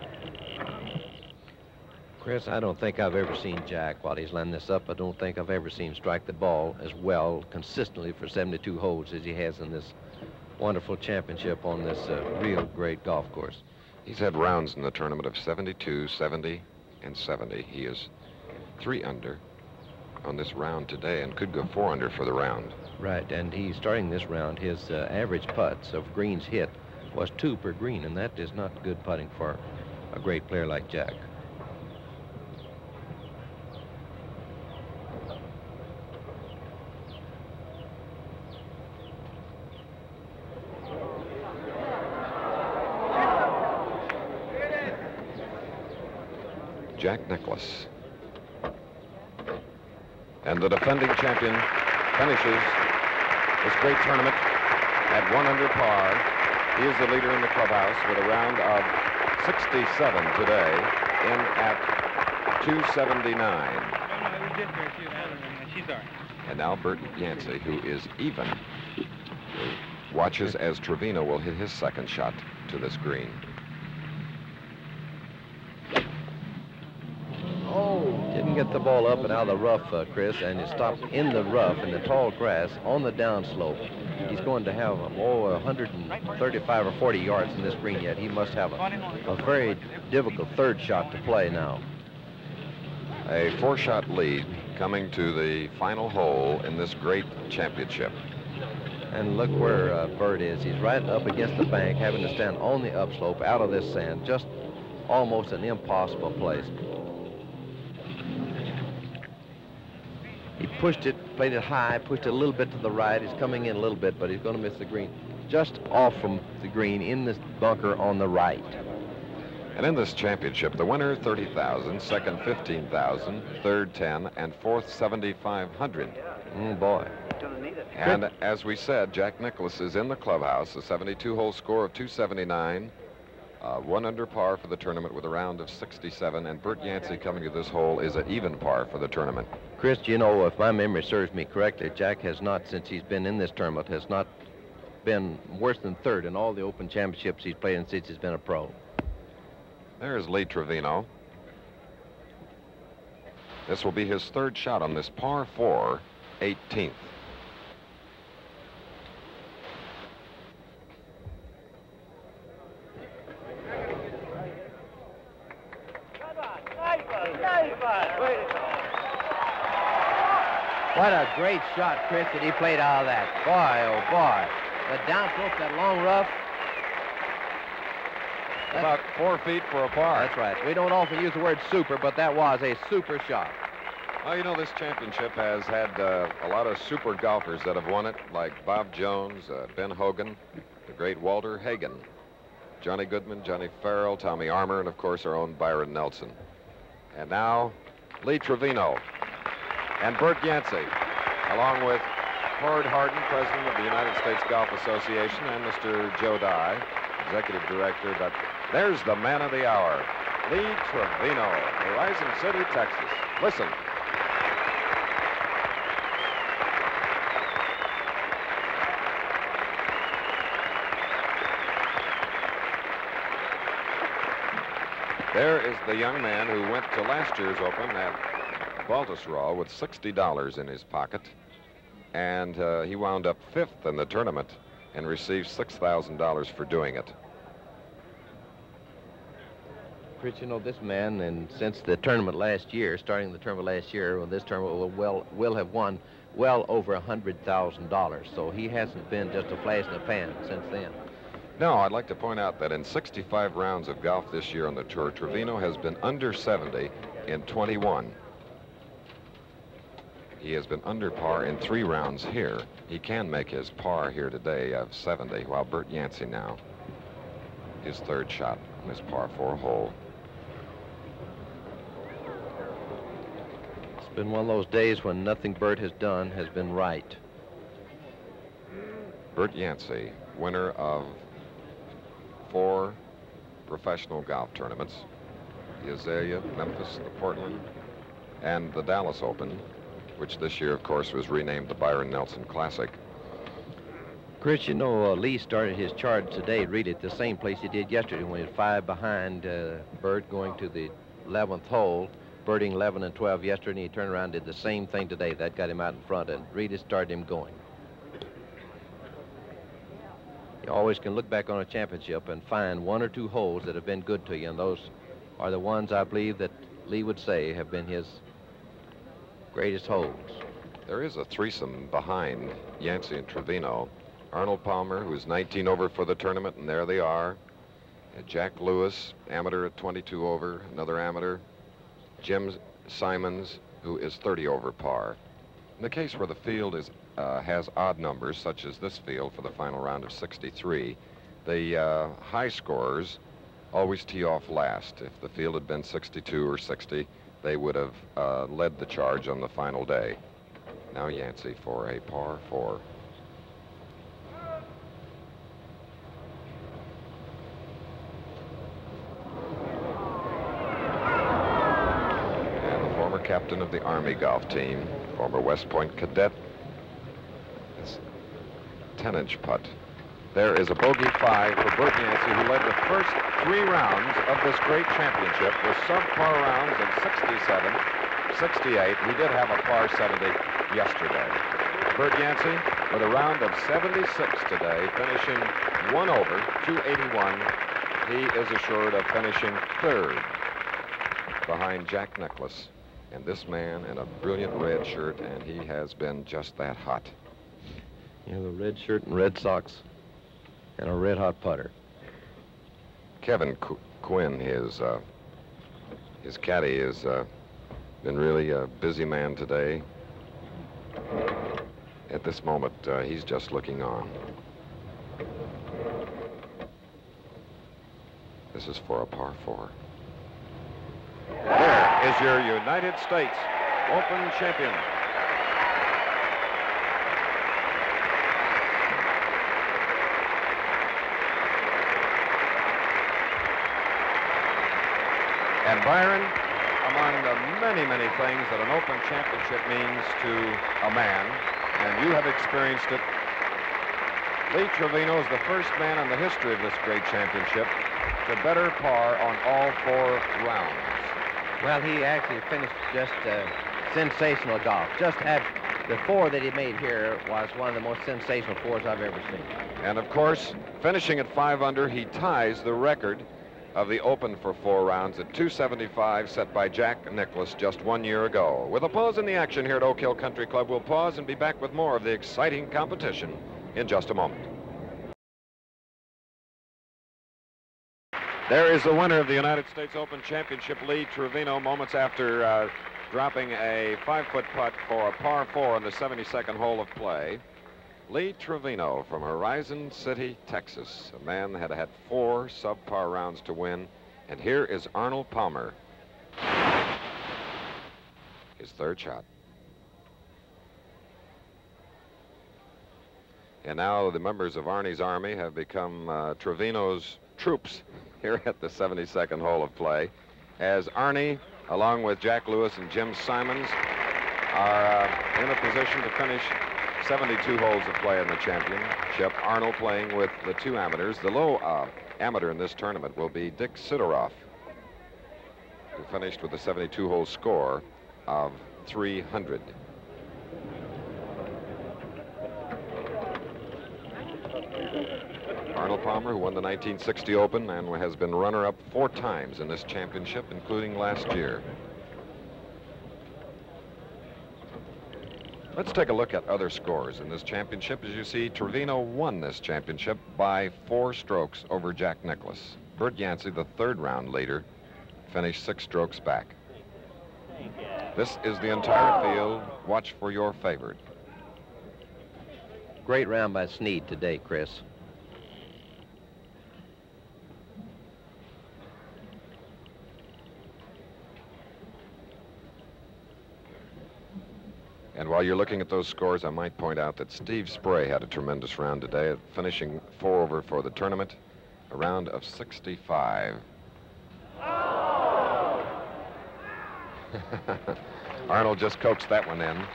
Chris, I don't think I've ever seen Jack, while he's landing this up, I don't think I've ever seen him strike the ball as well consistently for 72 holes as he has in this wonderful championship on this real great golf course. He's had rounds in the tournament of 72, 70, and 70. He is 3 under on this round today and could go 4 under for the round. Right, and he's starting this round. His average putts of greens hit was 2 per green, and that is not good putting for a great player like Jack. Jack Nicklaus. And the defending champion finishes this great tournament at 1 under par. He is the leader in the clubhouse with a round of 67 today, in at 279. And now Bert Yancey, who is even, watches as Trevino will hit his second shot to this green. Didn't get the ball up and out of the rough, Chris, and it stopped in the rough in the tall grass on the downslope. He's going to have 135 or 40 yards in this green yet. He must have a very difficult third shot to play now. A 4-shot lead coming to the final hole in this great championship. And look where Bert is. He's right up against the bank, having to stand on the upslope out of this sand. Just almost an impossible place. He pushed it, played it high, pushed it a little bit to the right. He's coming in a little bit, but he's going to miss the green. Just off from the green in this bunker on the right. And in this championship, the winner, $30,000, second, $15,000, third, $10,000, and fourth, $7,500. Oh, boy. And as we said, Jack Nicklaus is in the clubhouse, a 72-hole score of 279, 1 under par for the tournament with a round of 67, and Bert Yancey coming to this hole is at even par for the tournament. Chris, you know, if my memory serves me correctly, Jack has not, since he's been in this tournament, has not been worse than third in all the Open Championships he's played in since he's been a pro. There's Lee Trevino. This will be his third shot on this par 4, 18th. What a great shot, Chris, that he played out of that. Boy, oh boy. The downslope, that long rough. About 4 feet for a par. That's right. We don't often use the word super, but that was a super shot. Well, you know, this championship has had a lot of super golfers that have won it, like Bob Jones, Ben Hogan, the great Walter Hagen, Johnny Goodman, Johnny Farrell, Tommy Armour, and, of course, our own Byron Nelson. And now, Lee Trevino and Bert Yancey, along with Howard Hardin, president of the United States Golf Association, and Mr. Joe Dye, executive director. But there's the man of the hour, Lee Trevino, Horizon City, Texas. Listen. There is the young man who went to last year's Open at Baltusrol with $60 in his pocket, and he wound up 5th in the tournament and received $6,000 for doing it. Chris, you know, this man, and since the tournament last year, starting the tournament last year, well, this tournament will have won well over $100,000. So he hasn't been just a flash in the pan since then. No, I'd like to point out that in 65 rounds of golf this year on the tour, Trevino has been under 70 in 21. He has been under par in 3 rounds here. He can make his par here today of 70, while Bert Yancey now, his 3rd shot on his par 4 hole. It's been one of those days when nothing Bert has done has been right. Bert Yancey, winner of 4 professional golf tournaments, the Azalea, Memphis, the Portland, and the Dallas Open, which this year, of course, was renamed the Byron Nelson Classic. Chris, you know, Lee started his chart today really at the same place he did yesterday when he was 5 behind Bert going to the 11th hole, birding 11 and 12 yesterday, and he turned around and did the same thing today. That got him out in front and really started him going. You always can look back on a championship and find 1 or 2 holes that have been good to you, and those are the ones I believe that Lee would say have been his greatest holes. There is a threesome behind Yancey and Trevino. Arnold Palmer, who's 19 over for the tournament, and there they are. And Jack Lewis, amateur at 22 over, another amateur. Jim Simons, who is 30 over par. In the case where the field is has odd numbers, such as this field for the final round of 63, the high scorers always tee off last. If the field had been 62 or 60, they would have led the charge on the final day. Now Yancey for a par 4. And the former captain of the Army golf team, former West Point cadet, 10-inch putt. There is a bogey 5 for Bert Yancey, who led the first 3 rounds of this great championship with subpar rounds of 67, 68. He did have a par 70 yesterday. Bert Yancey with a round of 76 today, finishing 1 over, 281. He is assured of finishing 3rd behind Jack Nicklaus. And this man in a brilliant red shirt, and he has been just that hot. You know, the red shirt and red socks and a red-hot putter. Kevin Quinn, his caddy, has been really a busy man today. At this moment, he's just looking on. This is for a par 4. There is your United States Open champion. And Byron, among the many, many things that an Open championship means to a man, and you have experienced it, Lee Trevino is the first man in the history of this great championship to better par on all 4 rounds. Well, he actually finished just sensational golf. Just had the 4 that he made here was one of the most sensational 4s I've ever seen. And of course, finishing at 5 under, he ties the record of the Open for 4 rounds at 275, set by Jack Nicklaus just 1 year ago. With a pause in the action here at Oak Hill Country Club, we'll pause and be back with more of the exciting competition in just a moment. There is the winner of the United States Open Championship, Lee Trevino, moments after dropping a 5-foot putt for a par 4 on the 72nd hole of play. Lee Trevino from Horizon City, Texas. A man that had 4 subpar rounds to win. And here is Arnold Palmer. His 3rd shot. And now the members of Arnie's Army have become Trevino's troops here at the 72nd hole of play, as Arnie, along with Jack Lewis and Jim Simons, are in a position to finish 72 holes of play in the championship. Arnold playing with the 2 amateurs. The low amateur in this tournament will be Dick Sidoroff, who finished with a 72-hole score of 300. Arnold Palmer, who won the 1960 Open and has been runner-up 4 times in this championship, including last year. Let's take a look at other scores in this championship. As you see, Trevino won this championship by 4 strokes over Jack Nicklaus. Bert Yancey, the 3rd round leader, finished 6 strokes back. This is the entire field. Watch for your favorite. Great round by Snead today, Chris. And while you're looking at those scores, I might point out that Steve Spray had a tremendous round today, finishing 4 over for the tournament, a round of 65. Arnold just coaxed that one in.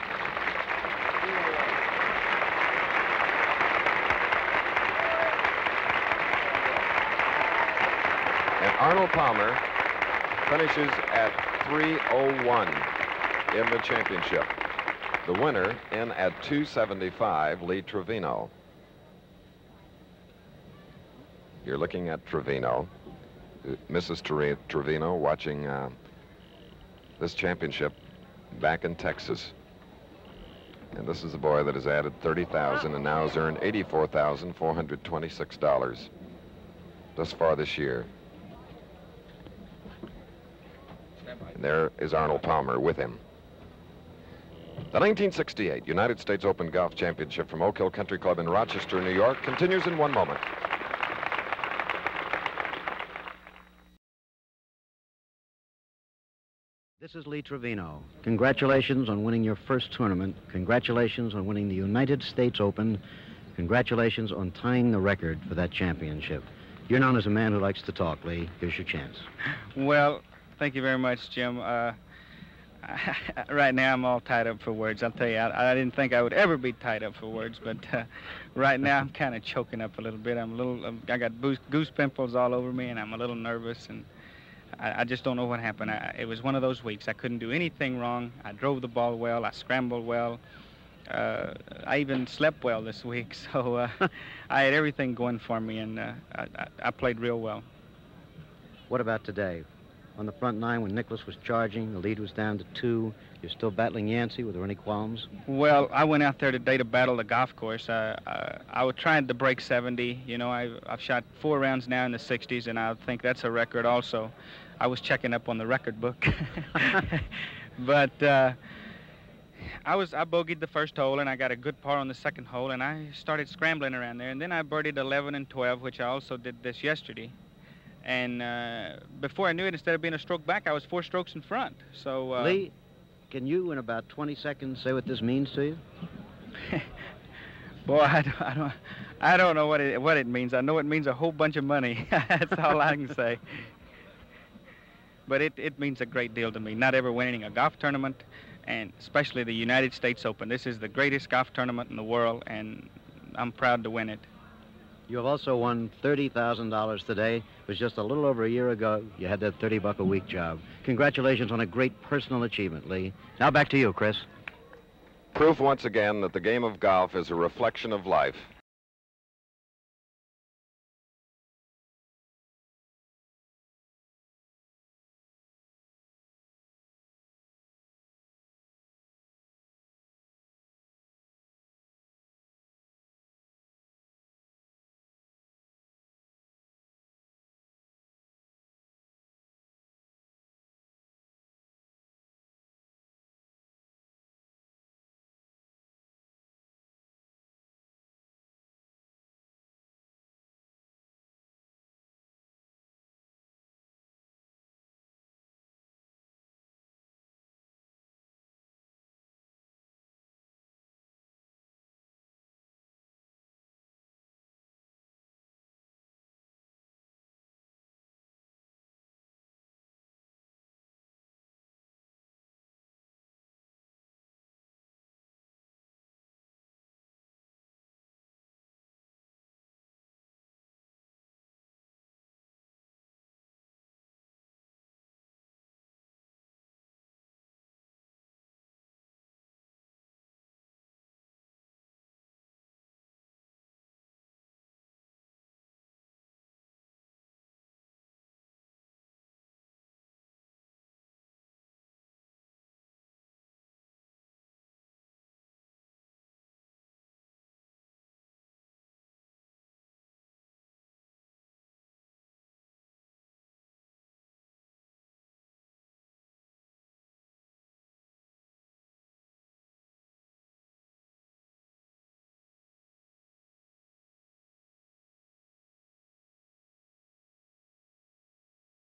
And Arnold Palmer finishes at 301 in the championship. The winner in at 275, Lee Trevino. You're looking at Trevino, Mrs. Trevino, watching this championship back in Texas. And this is the boy that has added $30,000 and now has earned $84,426 thus far this year. And there is Arnold Palmer with him. The 1968 United States Open Golf Championship from Oak Hill Country Club in Rochester, New York, continues in 1 moment. This is Lee Trevino. Congratulations on winning your first tournament. Congratulations on winning the United States Open. Congratulations on tying the record for that championship. You're known as a man who likes to talk, Lee. Here's your chance. Well, thank you very much, Jim. Right now, I'm all tied up for words. I'll tell you, I didn't think I would ever be tied up for words, but right now I'm kind of choking up a little bit. I got goose pimples all over me, and I'm a little nervous, and I just don't know what happened. It was one of those weeks. I couldn't do anything wrong. I drove the ball well. I scrambled well. I even slept well this week, so I had everything going for me, and I played real well. What about today? On the front 9, when Nicklaus was charging, the lead was down to 2. You're still battling Yancey. Were there any qualms? Well, I went out there today to battle the golf course. I was trying to break 70. You know, I've shot 4 rounds now in the 60s, and I think that's a record also. I was checking up on the record book. But I bogeyed the first hole, and I got a good par on the second hole, and I started scrambling around there. And then I birdied 11 and 12, which I also did this yesterday. And before I knew it, instead of being a stroke back, I was 4 strokes in front. So Lee, can you in about 20 seconds say what this means to you? Boy, I don't know what it means. I know it means a whole bunch of money. That's all I can say. But it means a great deal to me. Not ever winning a golf tournament, and especially the United States Open. This is the greatest golf tournament in the world, and I'm proud to win it. You have also won $30,000 today. It was just a little over a year ago. You had that $30 a week job. Congratulations on a great personal achievement, Lee. Now back to you, Chris. Proof once again that the game of golf is a reflection of life.